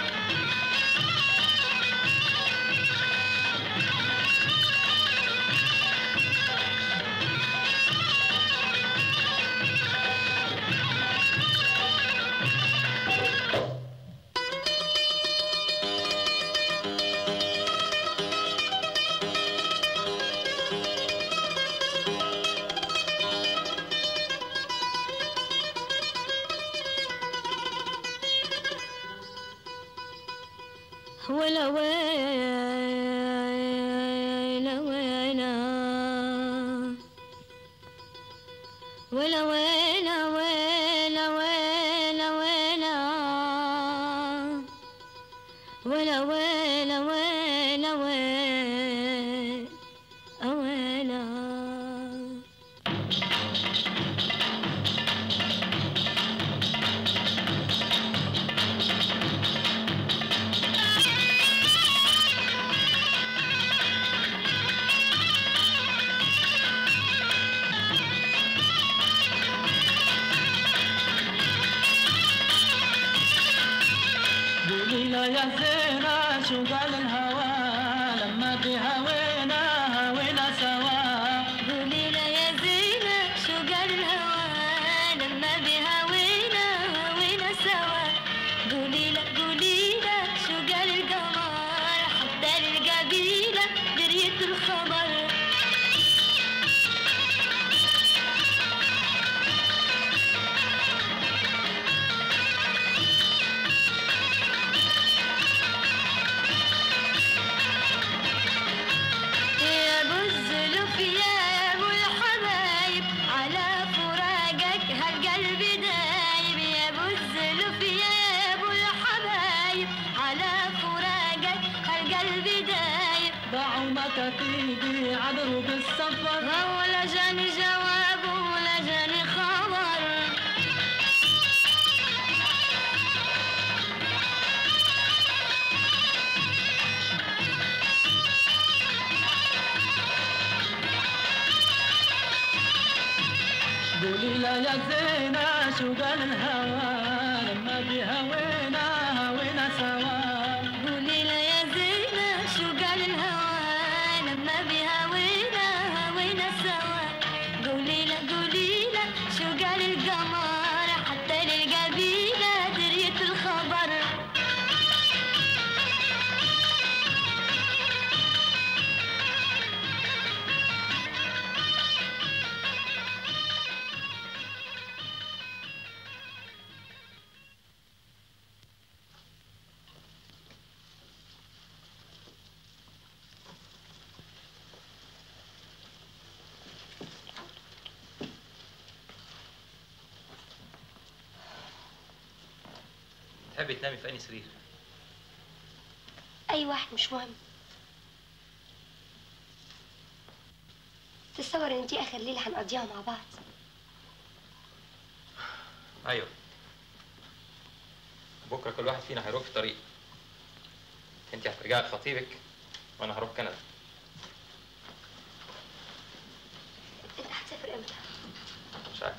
ولا ويلا ويلا ولا ويلا ويلا ويلا ويلا ولا ويلا ويلا ويلا ويلا. قوليله يا زينة شو قال الهوى لما بهوينا هوينا سوا. قوليله يا زينة شو قال الهوى لما بهوينا هوينا سوا. قوليله قوليله شو قال القمر حتى للقبيلة دريت الخبر. كتيبي عدروب السفر ولا جاني جواب ولا جاني خبر قولي لا يا زينة شو قال الهوى لما بهوينا هوينا سوا قولي لا يا زينة شو قال الهوى لما بهوينا هوينا سوا قولي لا قولي لا شو قال القمر حتى للقبيلة دريت الخبر تحبي تنامي في أي سرير؟ اي واحد مش مهم. تتصور ان دي اخر ليله هنقضيها مع بعض؟ أيوه. بكرة كل واحد فينا هيروح في طريق. أنت هترجعي لخطيبك وأنا هروح كندا. انت هتسافر امتى؟ مش عارف.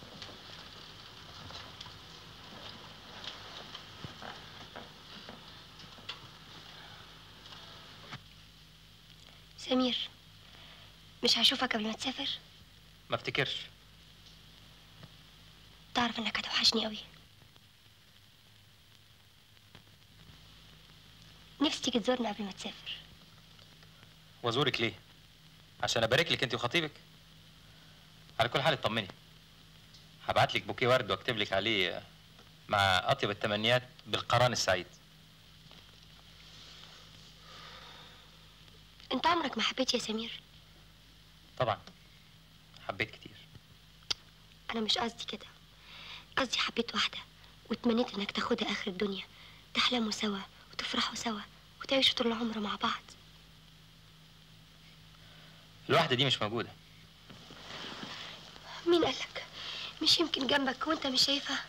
سمير، مش هشوفك قبل ما تسافر؟ ما افتكرش. تعرف انك هتوحشني قوي. نفسي تيجي تزورنا قبل ما تسافر. وازورك ليه؟ عشان ابارك لك انت وخطيبك؟ على كل حال اطمني. هبعت لك بوكيه ورد واكتب لك عليه مع اطيب التمنيات بالقران السعيد. انت عمرك ما حبيت يا سمير؟ طبعا حبيت كتير. انا مش قصدي كده، قصدي حبيت واحده واتمنيت انك تاخدها اخر الدنيا، تحلموا سوا وتفرحوا سوا وتعيشوا طول العمر مع بعض. الواحده دي مش موجوده. مين قالك؟ مش يمكن جنبك وانت مش شايفها؟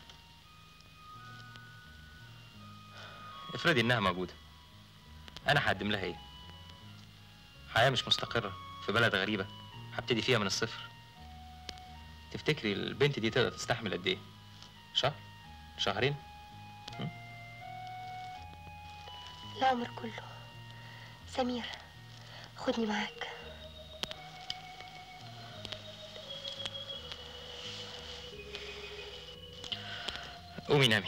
افرضي انها موجوده، انا هقدم لها ايه؟ حياه مش مستقره في بلد غريبه هبتدي فيها من الصفر. تفتكري البنت دي تقدر تستحمل قد ايه؟ شهر؟ شهرين؟ م? العمر كله. سمير، خدني معاك. قومي نامي.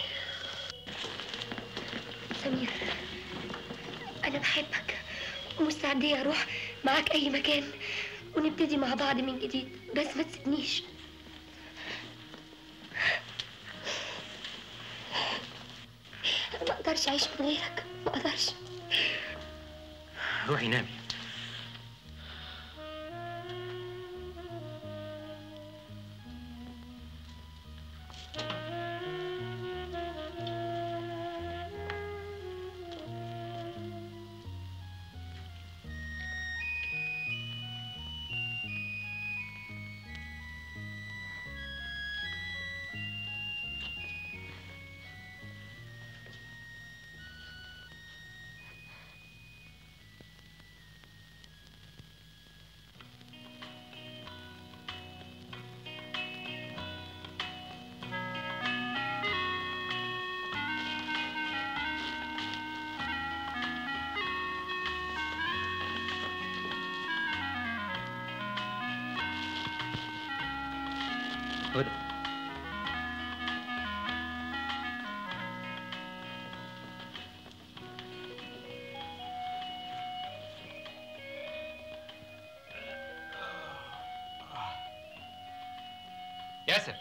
سمير، أنا بحبك ومستعدة أروح معاك أي مكان ونبتدي مع بعض من جديد، بس ما تسيبنيش. ما أقدرش أعيش من غيرك، ما أقدرش. روحي نامي. هدى، ياسر،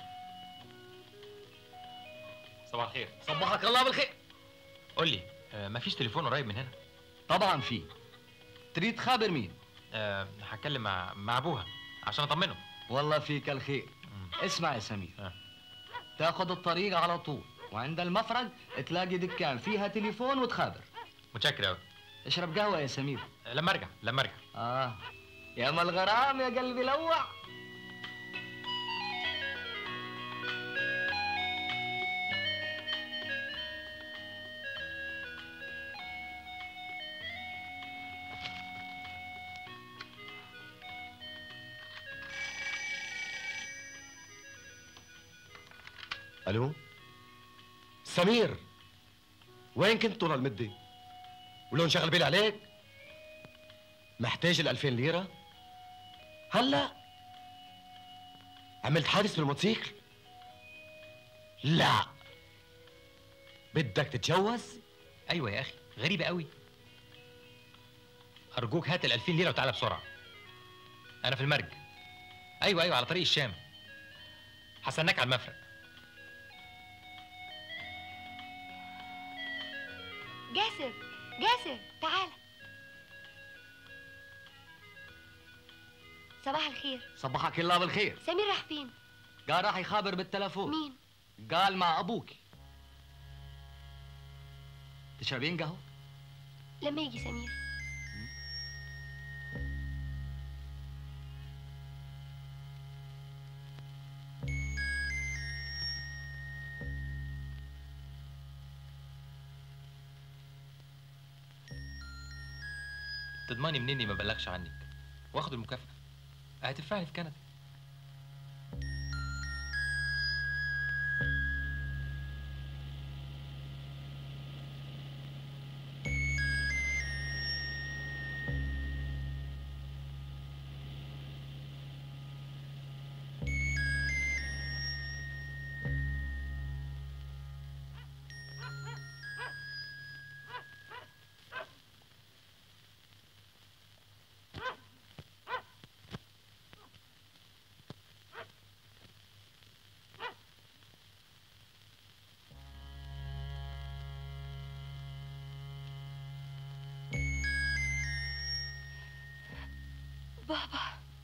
صباح الخير. صبحك الله بالخير. قول لي، آه مفيش تليفون قريب من هنا؟ طبعا في. تريد خابر مين؟ آه هتكلم مع مع ابوها عشان اطمنه. والله فيك الخير. اسمع يا سمير، أه. تاخد الطريق على طول وعند المفرق تلاقي دكان فيها تليفون وتخابر. متشكر قوي. اشرب قهوه يا سمير. لما ارجع لما ارجع. اه يا ما الغرام يا قلبي لوع. الو سمير، وين كنت طول هالمدة؟ ولو انشغل بالي عليك؟ محتاج الألفين ليرة؟ هلا؟ عملت حادث بالموتوسيكل؟ لا بدك تتجوز؟ ايوه يا اخي، غريبه قوي. ارجوك هات ال ألفين ليره وتعالى بسرعه. انا في المرج. ايوه ايوه على طريق الشام. هستناك على المفرق. جاسر جاسر تعال. صباح الخير. صباحك الله بالخير. سمير راح فين؟ قال راح يخابر بالتلفون. مين؟ قال مع ابوك. تشربين قهوه؟ لما يجي سمير. تضمني منين اني ما بلغش عنك واخد المكافأة؟ هتدفعني في كندا. بابا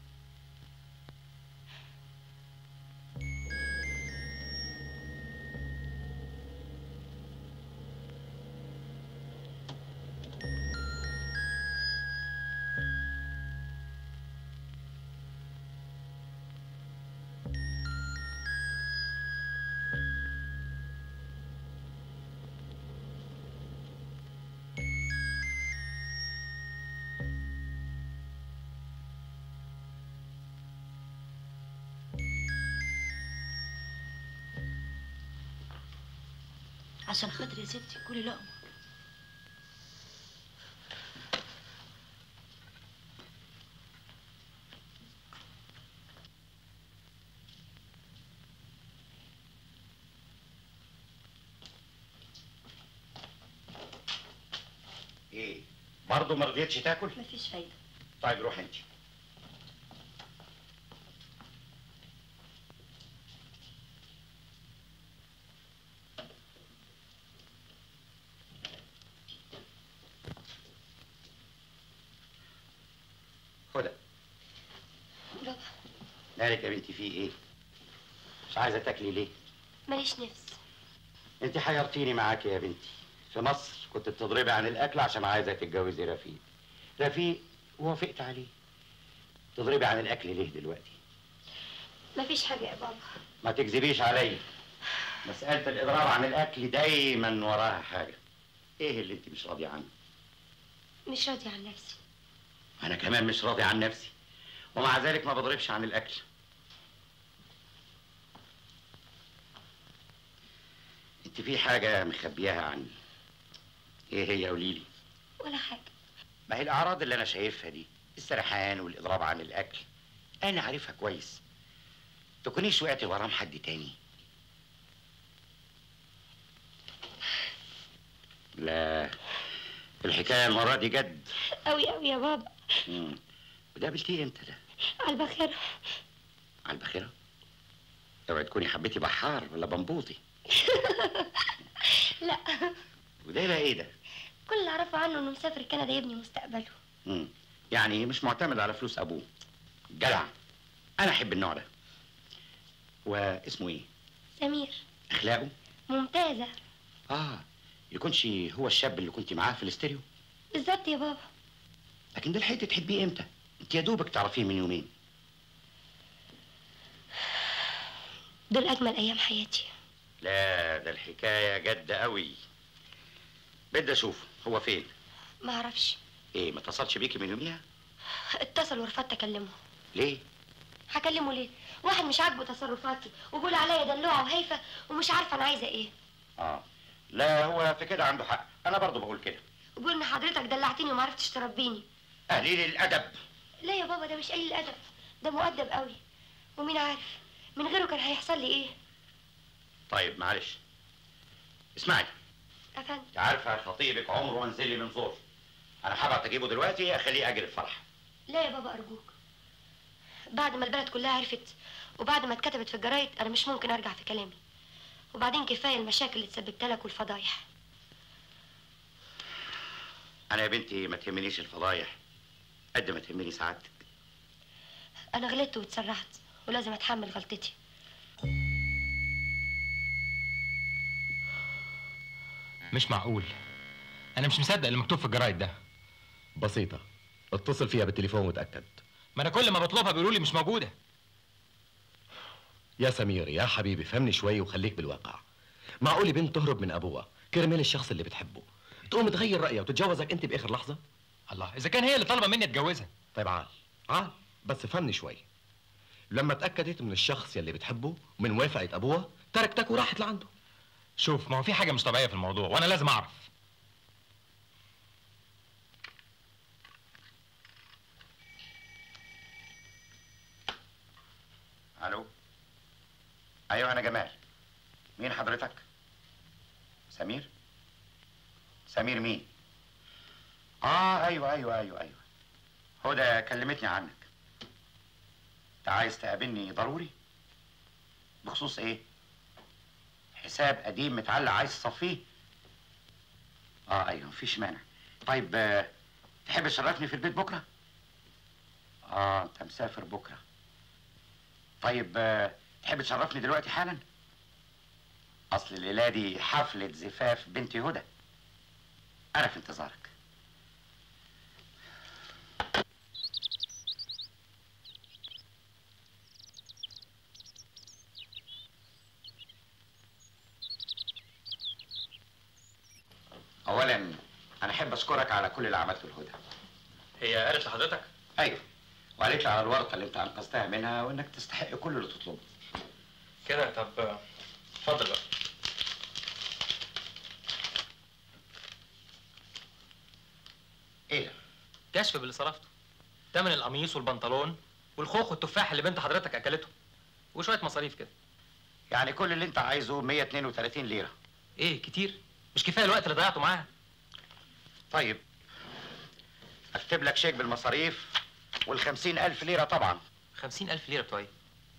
عشان خاطر يا ستي كلي لقمه. ايه برضه ما رضيتش تاكل؟ مفيش فايده. طيب روح انت. هدى. بابا مالك يا بنتي في ايه؟ مش عايزه تاكلي ليه؟ ماليش نفس. انت حيرتيني معاكي يا بنتي. في مصر كنت بتضربي عن الاكل عشان عايزه تتجوزي رفيق. رفيق وافقت عليه. تضربي عن الاكل ليه دلوقتي؟ مفيش حاجه يا بابا. ما تكذبيش عليا. مساله الاضراب عن الاكل دايما وراها حاجه. ايه اللي انت مش راضيه عنه؟ مش راضيه عن نفسي. انا كمان مش راضي عن نفسي، ومع ذلك ما بضربش عن الاكل. انت في حاجه مخبياها عني. ايه هي؟ قولي لي. ولا حاجه. ما هي الاعراض اللي انا شايفها دي، السرحان والاضراب عن الاكل، انا عارفها كويس. تكونيش وقعتي ورام حد تاني. لا الحكايه المره دي جد قوي قوي يا بابا. امم وده قابلتيه امتى ده؟ على الباخره. على الباخره؟ اوعي تكوني حبيتي بحار ولا بنبوطي. لا. وده بقى ايه ده؟ كل اللي اعرفه عنه انه مسافر كندا يبني مستقبله. امم يعني مش معتمد على فلوس ابوه. جدع. انا احب النوع ده. واسمه ايه؟ سمير. اخلاقه ممتازه. اه يكونش هو الشاب اللي كنت معاه في الاستيريو؟ بالظبط يا بابا. لكن ده لحقتي تحبيه امتى؟ انت يا دوبك تعرفيه من يومين. دول اجمل ايام حياتي. لا ده الحكايه جد قوي. بدي اشوفه، هو فين؟ ما اعرفش. ايه ما اتصلش بيكي من يوميها؟ اتصل ورفضت اكلمه. ليه؟ هكلمه ليه؟ واحد مش عاجبه تصرفاتي وبيقول عليا دلوعه وهايفه ومش عارفه انا عايزه ايه. اه لا هو في كده عنده حق، انا برضه بقول كده. وبيقول ان حضرتك دلعتني وما عرفتش تربيني. قليل الادب. لا يا بابا ده مش قليل الادب، ده مؤدب قوي. ومين عارف من غيره كان هيحصل لي ايه. طيب معلش اسمعي. افندم. انت عارفه خطيبك عمره ما نزل لي من زور. انا هبعت اجيبه دلوقتي اخليه اجل الفرح. لا يا بابا ارجوك، بعد ما البلد كلها عرفت وبعد ما اتكتبت في الجرايد انا مش ممكن ارجع في كلامي. وبعدين كفايه المشاكل اللي اتسببت لك والفضايح. انا يا بنتي ما تهمنيش الفضايح قد ما تهمني سعادتك. انا غلطت واتسرعت ولازم اتحمل غلطتي. مش معقول، انا مش مصدق اللي مكتوب في الجرايد ده. بسيطة، اتصل فيها بالتليفون وتأكد. ما انا كل ما بطلبها بيقولوا لي مش موجودة. يا سمير يا حبيبي فهمني شوي وخليك بالواقع. معقول بنت تهرب من ابوها كرمال الشخص اللي بتحبه تقوم تغير رأيها وتتجوزك انت باخر لحظة؟ الله، اذا كان هي اللي طالبة مني اتجوزها. طيب عال عال بس فهمني شوي. لما تأكدت من الشخص يلي بتحبه ومن موافقة ابوها تركتك وراحت لعنده. شوف، ما هو في حاجة مش طبيعية في الموضوع وانا لازم اعرف. الو. ايوه انا جمال. مين حضرتك؟ سمير؟ سمير مين؟ اه ايوه ايوه ايوه ايوه هدى كلمتني عنك. انت عايز تقابلني ضروري؟ بخصوص ايه؟ حساب قديم متعلق عايز تصفيه؟ اه ايوه مفيش مانع. طيب آه، تحب تشرفني في البيت بكره؟ اه انت مسافر بكره. طيب آه، تحب تشرفني دلوقتي حالا؟ اصل الليله دي حفله زفاف بنتي هدى. انا في انتظارك. اولا انا احب اشكرك على كل اللي عملته لهدى. هي قالت لحضرتك؟ ايوه، وقالت لي على الورطه اللي انت انقذتها منها وانك تستحق كل اللي تطلبه. كده؟ طب اتفضل بقى. ايه ده؟ كشف باللي صرفته، تمن القميص والبنطلون والخوخ والتفاح اللي بنت حضرتك اكلته وشويه مصاريف كده. يعني كل اللي انت عايزه مية واتنين وتلاتين ليره. ايه كتير؟ مش كفايه الوقت اللي ضيعته معاها؟ طيب اكتب لك شيك بالمصاريف والخمسين ألف ليره طبعا. خمسين ألف ليره بتوع ايه؟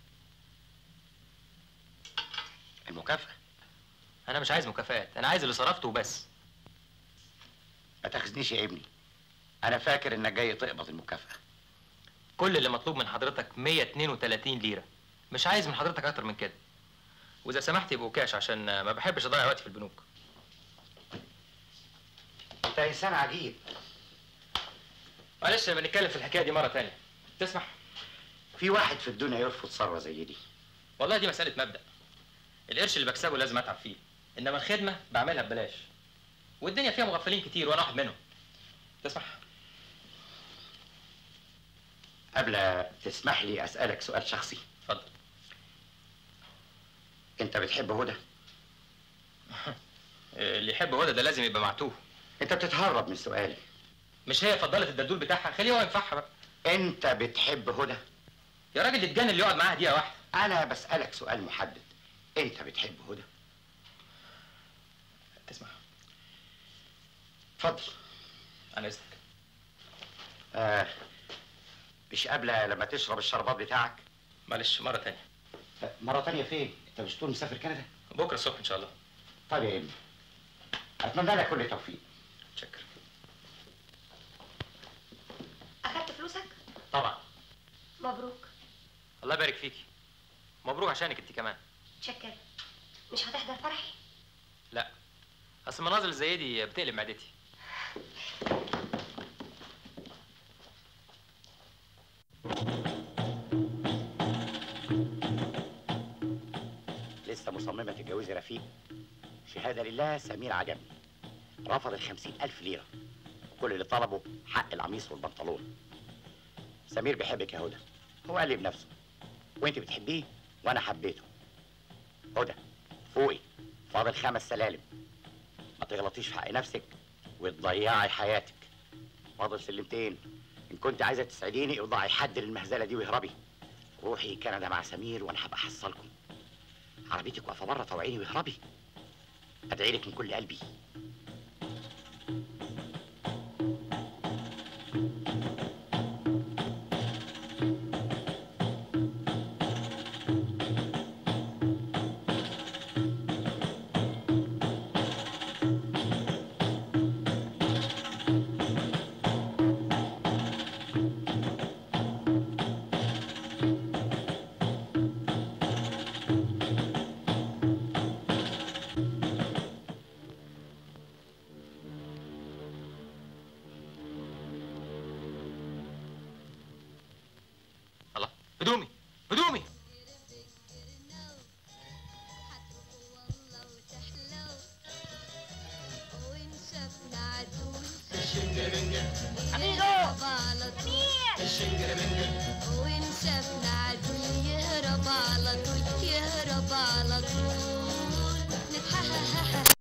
المكافأة. انا مش عايز مكافآت، انا عايز اللي صرفته وبس. ما تاخذنيش يا ابني، انا فاكر انك جاي تقبض المكافأة. كل اللي مطلوب من حضرتك مية واتنين وتلاتين ليره، مش عايز من حضرتك اكتر من كده. واذا سمحت يبقوا كاش عشان ما بحبش اضيع وقتي في البنوك. انت انسان عجيب. معلش لما نتكلم في الحكايه دي مره تانية، تسمح؟ في واحد في الدنيا يرفض ثروه زي دي؟ والله دي مساله مبدأ. القرش اللي بكسبه لازم اتعب فيه، انما الخدمه بعملها ببلاش. والدنيا فيها مغفلين كتير وانا واحد منهم. تسمح؟ قبل تسمح لي اسالك سؤال شخصي. اتفضل. انت بتحب هدى؟ اللي يحب هدى ده لازم يبقى معتوه. انت بتتهرب من سؤالي. مش هي فضلت الدلدول بتاعها؟ خليه هو ينفعها بقى. انت بتحب هدى؟ يا راجل يتجنن اللي يقعد معاها دقيقه واحده. انا بسالك سؤال محدد، انت بتحب هدى؟ تسمح؟ اتفضل. انا اذنك. آه مش قابله لما تشرب الشربات بتاعك؟ معلش مره تانية. مره تانية فين؟ انت مش تقول مسافر كندا؟ بكره الصبح ان شاء الله. طيب يا ابني، اتمنى لك كل توفيق. شكرا. اخدت فلوسك؟ طبعا. مبروك. الله يبارك فيكي. مبروك عشانك انت كمان. شكرا. مش هتحضر فرحي؟ لا، اصل المناظر اللي زي دي بتقلب معدتي. تتجوزي رفيق؟ شهادة لله سمير عجبني. رفض الخمسين ألف ليرة. كل اللي طلبه حق القميص والبنطلون. سمير بيحبك يا هدى. هو قال لي بنفسه. وانت بتحبيه وانا حبيته. هدى فوقي، فاضل خمس سلالم. ما تغلطيش في حق نفسك وتضيعي حياتك. فاضل سلمتين. ان كنت عايزه تسعديني اوضعي حد للمهزله دي واهربي. روحي كندا مع سمير وانا هبقى احصلكم. عربيتك واقفه بره، طوعيني واهربي. ادعي لك من كل قلبي. هدومي هدومي وين شافنا عدو يهرب على طول يهرب على طول نتحههه